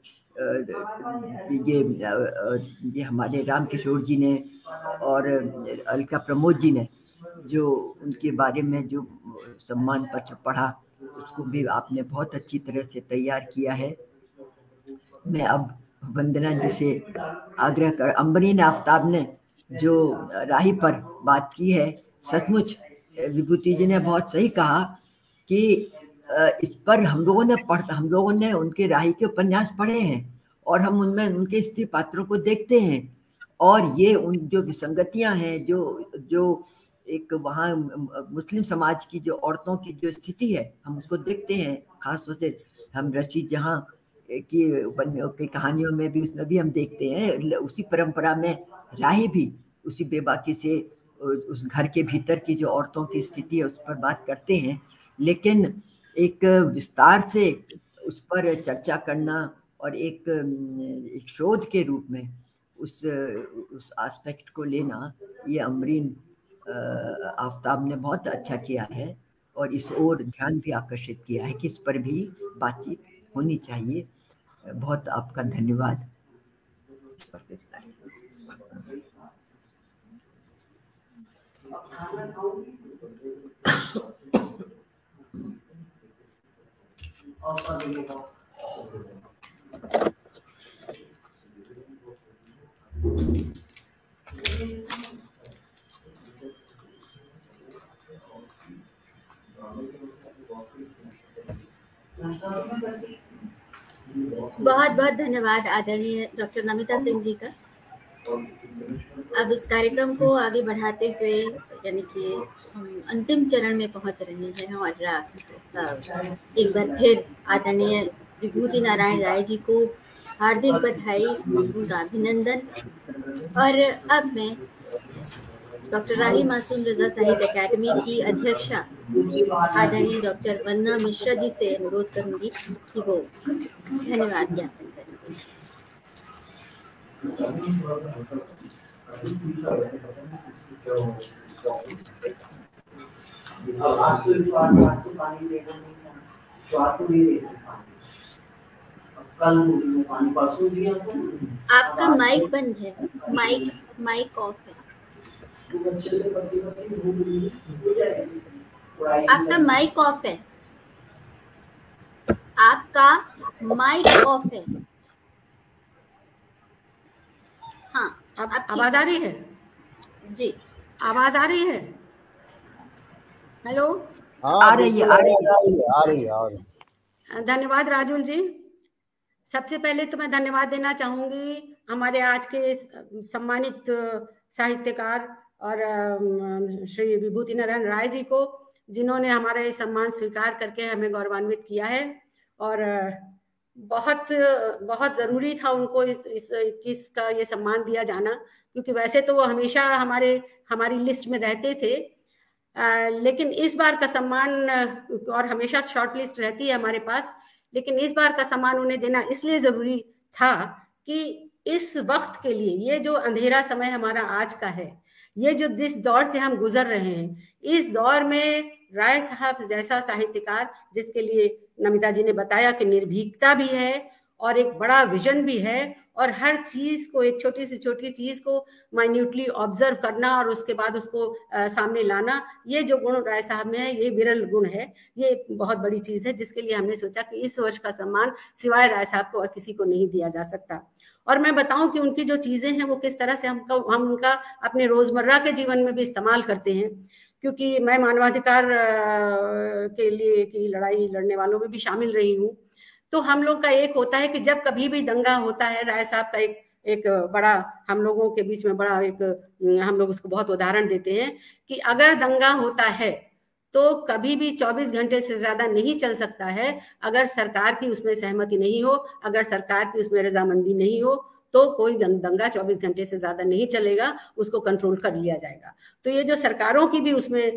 ये हमारे राम किशोर जी ने और अलका प्रमोद जी ने जो उनके बारे में जो सम्मान पत्र पढ़ा, उसको भी आपने बहुत अच्छी तरह से तैयार किया है। मैं अब वंदना जी से आग्रह कर, अम्बरीन आफ्ताब ने जो राही पर बात की है, सचमुच विभूति जी ने बहुत सही कहा कि इस पर हम लोगों ने उनके राही के उपन्यास पढ़े हैं और हम उनमें उनके स्त्री पात्रों को देखते हैं, और ये उन जो विसंगतियां हैं, जो एक वहाँ मुस्लिम समाज की जो औरतों की जो स्थिति है, हम उसको देखते हैं। खासतौर से हम रशीद जहाँ की कहानियों में भी, उसमें भी हम देखते हैं। उसी परंपरा में राही भी उसी बेबाकी से उस घर के भीतर की जो औरतों की स्थिति है उस पर बात करते हैं, लेकिन एक विस्तार से उस पर चर्चा करना और एक शोध के रूप में उस एस्पेक्ट को लेना, ये अमरीन आफ्ताब ने बहुत अच्छा किया है और इस ओर ध्यान भी आकर्षित किया है कि इस पर भी बातचीत होनी चाहिए। बहुत आपका धन्यवाद। बहुत बहुत धन्यवाद आदरणीय डॉक्टर नमिता सिंह जी का। अब इस कार्यक्रम को आगे बढ़ाते हुए यानी कि हम अंतिम चरण में पहुंच रहे हैं और एक बार फिर आदरणीय विभूति नारायण राय जी को हार्दिक बधाई, उनका अभिनंदन। और अब मैं डॉक्टर राही मासूम रजा साहित्य अकादमी की अध्यक्षा आदरणीय डॉक्टर वंदना मिश्रा जी से अनुरोध करूंगी कि वो धन्यवाद ज्ञापन करें। आपका माइक बंद है, माइक ऑफ है। आपका माइक ऑफ है, आपका माइक ऑफ है। हाँ, आवाज आ रही है जी? आवाज आ रही है? हेलो, आ रही है। धन्यवाद राजुल जी। सबसे पहले तो मैं धन्यवाद देना चाहूंगी हमारे आज के सम्मानित साहित्यकार और श्री विभूति नारायण राय जी को, जिन्होंने हमारा ये सम्मान स्वीकार करके हमें गौरवान्वित किया है। और बहुत बहुत ज़रूरी था उनको इसका ये सम्मान दिया जाना, क्योंकि वैसे तो वो हमेशा हमारी लिस्ट में रहते थे, लेकिन इस बार का सम्मान, और हमेशा शॉर्ट लिस्ट रहती है हमारे पास, लेकिन इस बार का सम्मान उन्हें देना इसलिए ज़रूरी था कि इस वक्त के लिए, ये जो अंधेरा समय हमारा आज का है, ये जो जिस दौर से हम गुजर रहे हैं, इस दौर में राय साहब जैसा साहित्यकार, जिसके लिए नमिता जी ने बताया कि निर्भीकता भी है और एक बड़ा विजन भी है और हर चीज को, एक छोटी से छोटी चीज को माइन्यूटली ऑब्जर्व करना और उसके बाद उसको सामने लाना, ये जो गुण राय साहब में है ये विरल गुण है, ये बहुत बड़ी चीज है, जिसके लिए हमने सोचा कि इस वर्ष का सम्मान सिवाय राय साहब को और किसी को नहीं दिया जा सकता। और मैं बताऊं कि उनकी जो चीजें हैं वो किस तरह से हम उनका अपने रोजमर्रा के जीवन में भी इस्तेमाल करते हैं, क्योंकि मैं मानवाधिकार के लिए की लड़ाई लड़ने वालों में भी शामिल रही हूँ। तो हम लोग का एक होता है कि जब कभी भी दंगा होता है, राय साहब का एक बड़ा हम लोगों के बीच में बड़ा एक, हम लोग उसको बहुत उदाहरण देते हैं कि अगर दंगा होता है तो कभी भी 24 घंटे से ज्यादा नहीं चल सकता है अगर सरकार की उसमें सहमति नहीं हो, अगर सरकार की उसमें रजामंदी नहीं हो, तो कोई दंगा 24 घंटे से ज्यादा नहीं चलेगा, उसको कंट्रोल कर लिया जाएगा। तो ये जो सरकारों की भी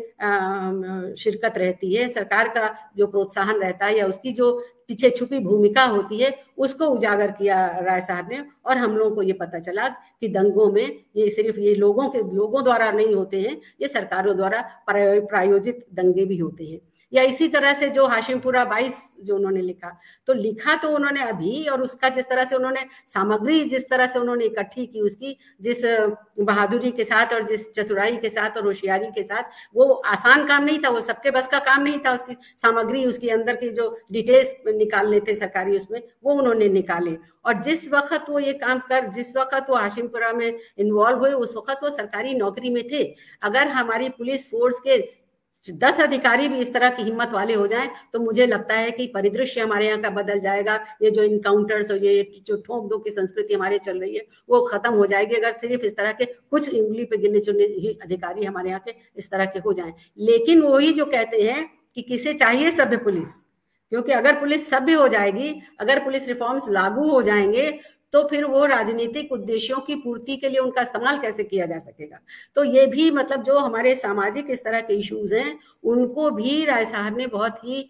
उसमें शिरकत रहती है, सरकार का जो प्रोत्साहन रहता है या उसकी जो पीछे छुपी भूमिका होती है, उसको उजागर किया राय साहब ने, और हम लोगों को ये पता चला कि दंगों में ये सिर्फ ये लोगों द्वारा नहीं होते हैं, ये सरकारों द्वारा प्रायोजित दंगे भी होते हैं। या इसी तरह से जो हाशिमपुरा 22 जो उन्होंने लिखा तो उन्होंने अभी, और उसका जिस तरह से उन्होंने सामग्री जिस तरह से उन्होंने इकट्ठी की, उसकी जिस बहादुरी के साथ और जिस चतुराई के साथ और होशियारी के साथ, वो आसान काम नहीं था, वो सबके बस का काम नहीं था। उसकी सामग्री, उसके अंदर की जो डिटेल्स निकालने थे सरकारी उसमें, वो उन्होंने निकाले। और जिस वक्त वो ये काम जिस वक्त वो हाशिमपुरा में इन्वॉल्व हुए, उस वक्त वो सरकारी नौकरी में थे। अगर हमारी पुलिस फोर्स के 10 अधिकारी भी इस तरह की हिम्मत वाले हो जाएं तो मुझे लगता है कि परिदृश्य हमारे यहाँ का बदल जाएगा। ये जो इनकाउंटर्स और ये जो ठोक दो की संस्कृति हमारे चल रही है वो खत्म हो जाएगी, अगर सिर्फ इस तरह के कुछ उंगली पे गिने चुने ही अधिकारी हमारे यहाँ के इस तरह के हो जाएं। लेकिन वही जो कहते हैं कि किसे चाहिए सभ्य पुलिस, क्योंकि अगर पुलिस सभ्य हो जाएगी, अगर पुलिस रिफॉर्म्स लागू हो जाएंगे, तो फिर वो राजनीतिक उद्देश्यों की पूर्ति के लिए उनका इस्तेमाल कैसे किया जा सकेगा। तो ये भी मतलब जो हमारे सामाजिक इस तरह के इश्यूज हैं, उनको भी राय साहब ने बहुत ही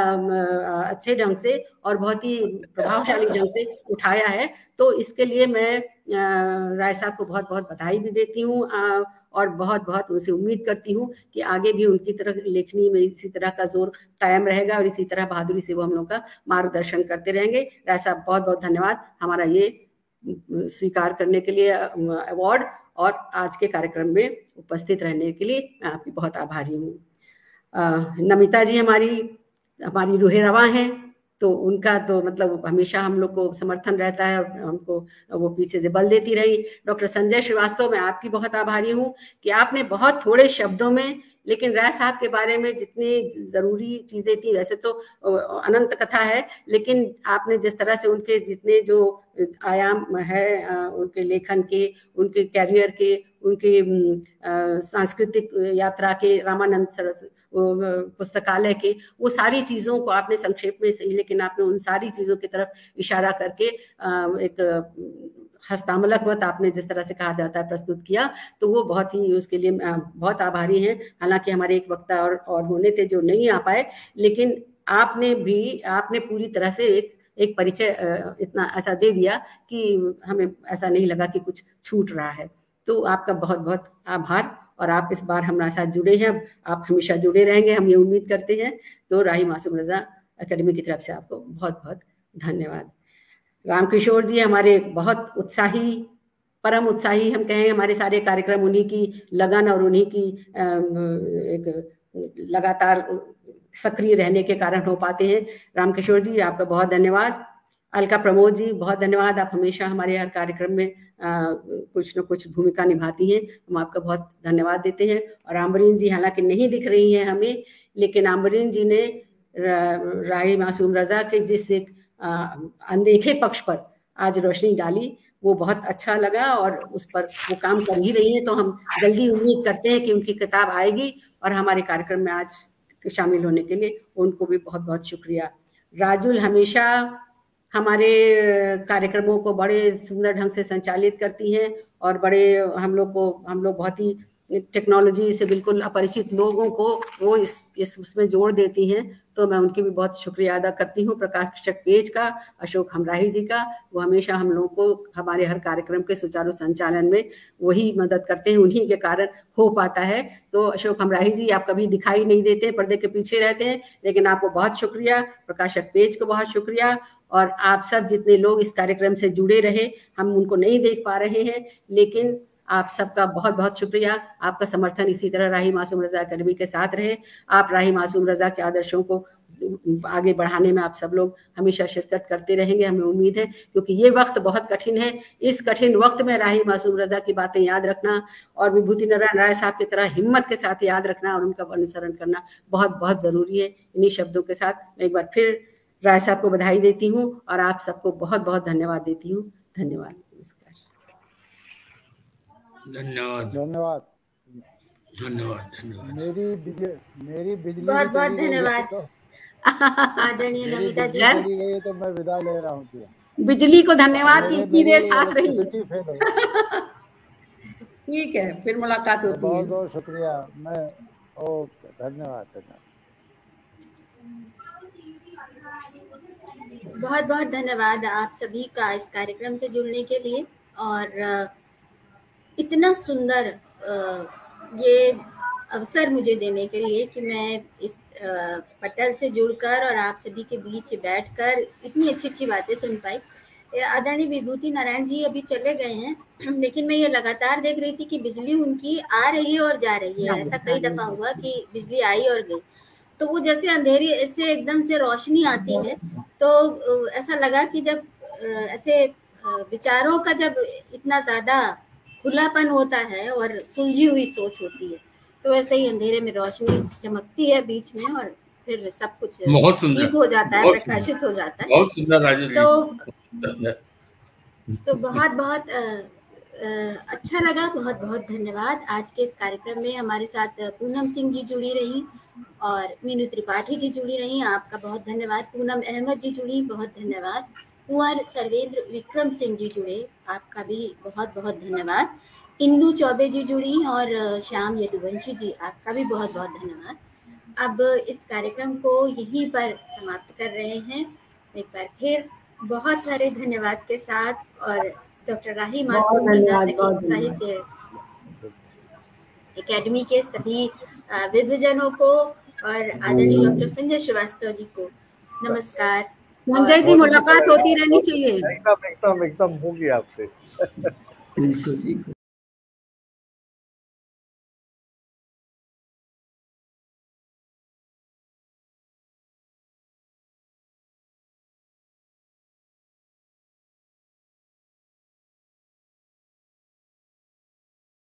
अच्छे ढंग से और बहुत ही प्रभावशाली ढंग से उठाया है। तो इसके लिए मैं राय साहब को बहुत बहुत बधाई भी देती हूँ और बहुत बहुत उनसे उम्मीद करती हूँ कि आगे भी उनकी तरह लेखनी में इसी तरह का जोर कायम रहेगा और इसी तरह बहादुरी से वो हम लोग का मार्गदर्शन करते रहेंगे। राय साहब बहुत बहुत धन्यवाद हमारा ये स्वीकार करने के लिए अवार्ड, और आज के कार्यक्रम में उपस्थित रहने के लिए मैं आपकी बहुत आभारी हूँ। नमिता जी हमारी रूहे रवां हैं, तो उनका तो मतलब हमेशा हम लोग को समर्थन रहता है, हमको वो पीछे से बल देती रही। डॉक्टर संजय श्रीवास्तव, मैं आपकी बहुत आभारी हूँ कि आपने बहुत थोड़े शब्दों में, लेकिन राय साहब के बारे में जितनी जरूरी चीजें थी, वैसे तो अनंत कथा है, लेकिन आपने जिस तरह से उनके जितने जो आयाम है उनके लेखन के, उनके कैरियर के, उनके सांस्कृतिक यात्रा के, रामानंद पुस्तकालय के, वो सारी चीजों को आपने संक्षेप में सही, लेकिन आपने उन सारी चीजों की तरफ इशारा करके एक हस्तामलकवत आपने जिस तरह से कहा जाता है प्रस्तुत किया, तो वो बहुत ही उसके लिए बहुत आभारी हैं। हालांकि हमारे एक वक्ता और होने थे जो नहीं आ पाए, लेकिन आपने पूरी तरह से एक परिचय इतना ऐसा दे दिया कि हमें ऐसा नहीं लगा कि कुछ छूट रहा है। तो आपका बहुत बहुत आभार, और आप इस बार हमारे साथ जुड़े हैं, आप हमेशा जुड़े रहेंगे, हम ये उम्मीद करते हैं। तो राही मासूम रजा एकेडमी की तरफ से आपको बहुत बहुत धन्यवाद। रामकिशोर जी हमारे बहुत उत्साही, परम उत्साही हम कहें, हमारे सारे कार्यक्रम उन्हीं की लगन और उन्हीं की एक लगातार सक्रिय रहने के कारण हो पाते हैं। रामकिशोर जी आपका बहुत धन्यवाद। अलका प्रमोद जी बहुत धन्यवाद, आप हमेशा हमारे हर कार्यक्रम में कुछ न कुछ भूमिका निभाती हैं, हम आपका बहुत धन्यवाद देते हैं। और आम्बरीन जी हालांकि नहीं दिख रही हैं हमें, लेकिन आम्बरीन जी ने राही मासूम रजा के जिस एक अनदेखे पक्ष पर आज रोशनी डाली, वो बहुत अच्छा लगा और उस पर वो काम कर ही रही है। तो हम जल्दी उम्मीद करते हैं कि उनकी किताब आएगी और हमारे कार्यक्रम में आज शामिल होने के लिए उनको भी बहुत बहुत शुक्रिया। राजुल हमेशा हमारे कार्यक्रमों को बड़े सुंदर ढंग से संचालित करती हैं और बड़े हम लोग बहुत ही टेक्नोलॉजी से बिल्कुल अपरिचित लोगों को वो उसमें जोड़ देती हैं। तो मैं उनकी भी बहुत शुक्रिया अदा करती हूँ। प्रकाशक पेज का अशोक हमराही जी का, वो हमेशा हम लोगों को हमारे हर कार्यक्रम के सुचारू संचालन में वही मदद करते हैं, उन्हीं के कारण हो पाता है। तो अशोक हमराही जी आप कभी दिखाई नहीं देते, पर्दे के पीछे रहते हैं, लेकिन आपको बहुत शुक्रिया। प्रकाशक पेज को बहुत शुक्रिया और आप सब जितने लोग इस कार्यक्रम से जुड़े रहे, हम उनको नहीं देख पा रहे हैं, लेकिन आप सबका बहुत बहुत शुक्रिया। आपका समर्थन इसी तरह राही मासूम रजा अकेडमी के साथ रहे। आप राही मासूम रजा के आदर्शों को आगे बढ़ाने में आप सब लोग हमेशा शिरकत करते रहेंगे, हमें उम्मीद है, क्योंकि ये वक्त बहुत कठिन है। इस कठिन वक्त में राही मासूम रजा की बातें याद रखना और विभूति नारायण राय साहब की तरह हिम्मत के साथ याद रखना और उनका अनुसरण करना बहुत बहुत जरूरी है। इन्हीं शब्दों के साथ मैं एक बार फिर राय साहब को बधाई देती हूँ और आप सबको बहुत बहुत धन्यवाद देती हूँ। धन्यवाद। नमस्कार। धन्यवाद धन्यवाद धन्यवाद धन्यवाद। मेरी बिजली बहुत बहुत धन्यवाद आदरणीय नमिता जी। चली गई तो मैं विदा ले रहा हूँ। बिजली को धन्यवाद कि इतनी देर साथ रही। ठीक है, फिर मुलाकात होती है। बहुत बहुत शुक्रिया। मैं ओके, धन्यवाद धन्यवाद। बहुत बहुत धन्यवाद आप सभी का इस कार्यक्रम से जुड़ने के लिए और इतना सुंदर ये अवसर मुझे देने के लिए कि मैं इस पटल से जुड़कर और आप सभी के बीच बैठकर इतनी अच्छी अच्छी बातें सुन पाई। आदरणीय विभूति नारायण जी अभी चले गए हैं, लेकिन मैं ये लगातार देख रही थी कि बिजली उनकी आ रही है और जा रही है। ऐसा कई दफा हुआ कि बिजली आई और गई, तो वो जैसे अंधेरी से एकदम से रोशनी आती है, तो ऐसा लगा कि जब ऐसे विचारों का जब इतना ज्यादा खुलापन होता है और सुलझी हुई सोच होती है, तो ऐसे ही अंधेरे में रोशनी चमकती है बीच में और फिर सब कुछ ठीक हो जाता है, प्रकाशित हो जाता है। बहुत सुंदर। तो बहुत बहुत अच्छा लगा। बहुत बहुत धन्यवाद। आज के इस कार्यक्रम में हमारे साथ पूनम सिंह जी जुड़ी रही और मीनू त्रिपाठी जी जुड़ी रही, आपका बहुत धन्यवाद। पूनम अहमद जी जुड़ी, बहुत धन्यवाद। कुंवर सर्वेंद्र विक्रम सिंह जी जुड़े, आपका भी बहुत बहुत धन्यवाद। इंदू चौबे जी जुड़ी और श्याम यदुवंशी जी, आपका भी बहुत बहुत धन्यवाद। अब इस कार्यक्रम को यहीं पर समाप्त कर रहे हैं एक बार फिर बहुत सारे धन्यवाद के साथ और डॉक्टर राही मासूम रजा साहित्य एकेडमी के सभी विद्वजनों को और आदरणीय डॉक्टर संजय श्रीवास्तव जी को नमस्कार। संजय जी, मुलाकात होती रहनी चाहिए। एकदम होगी आपसे। बिल्कुल।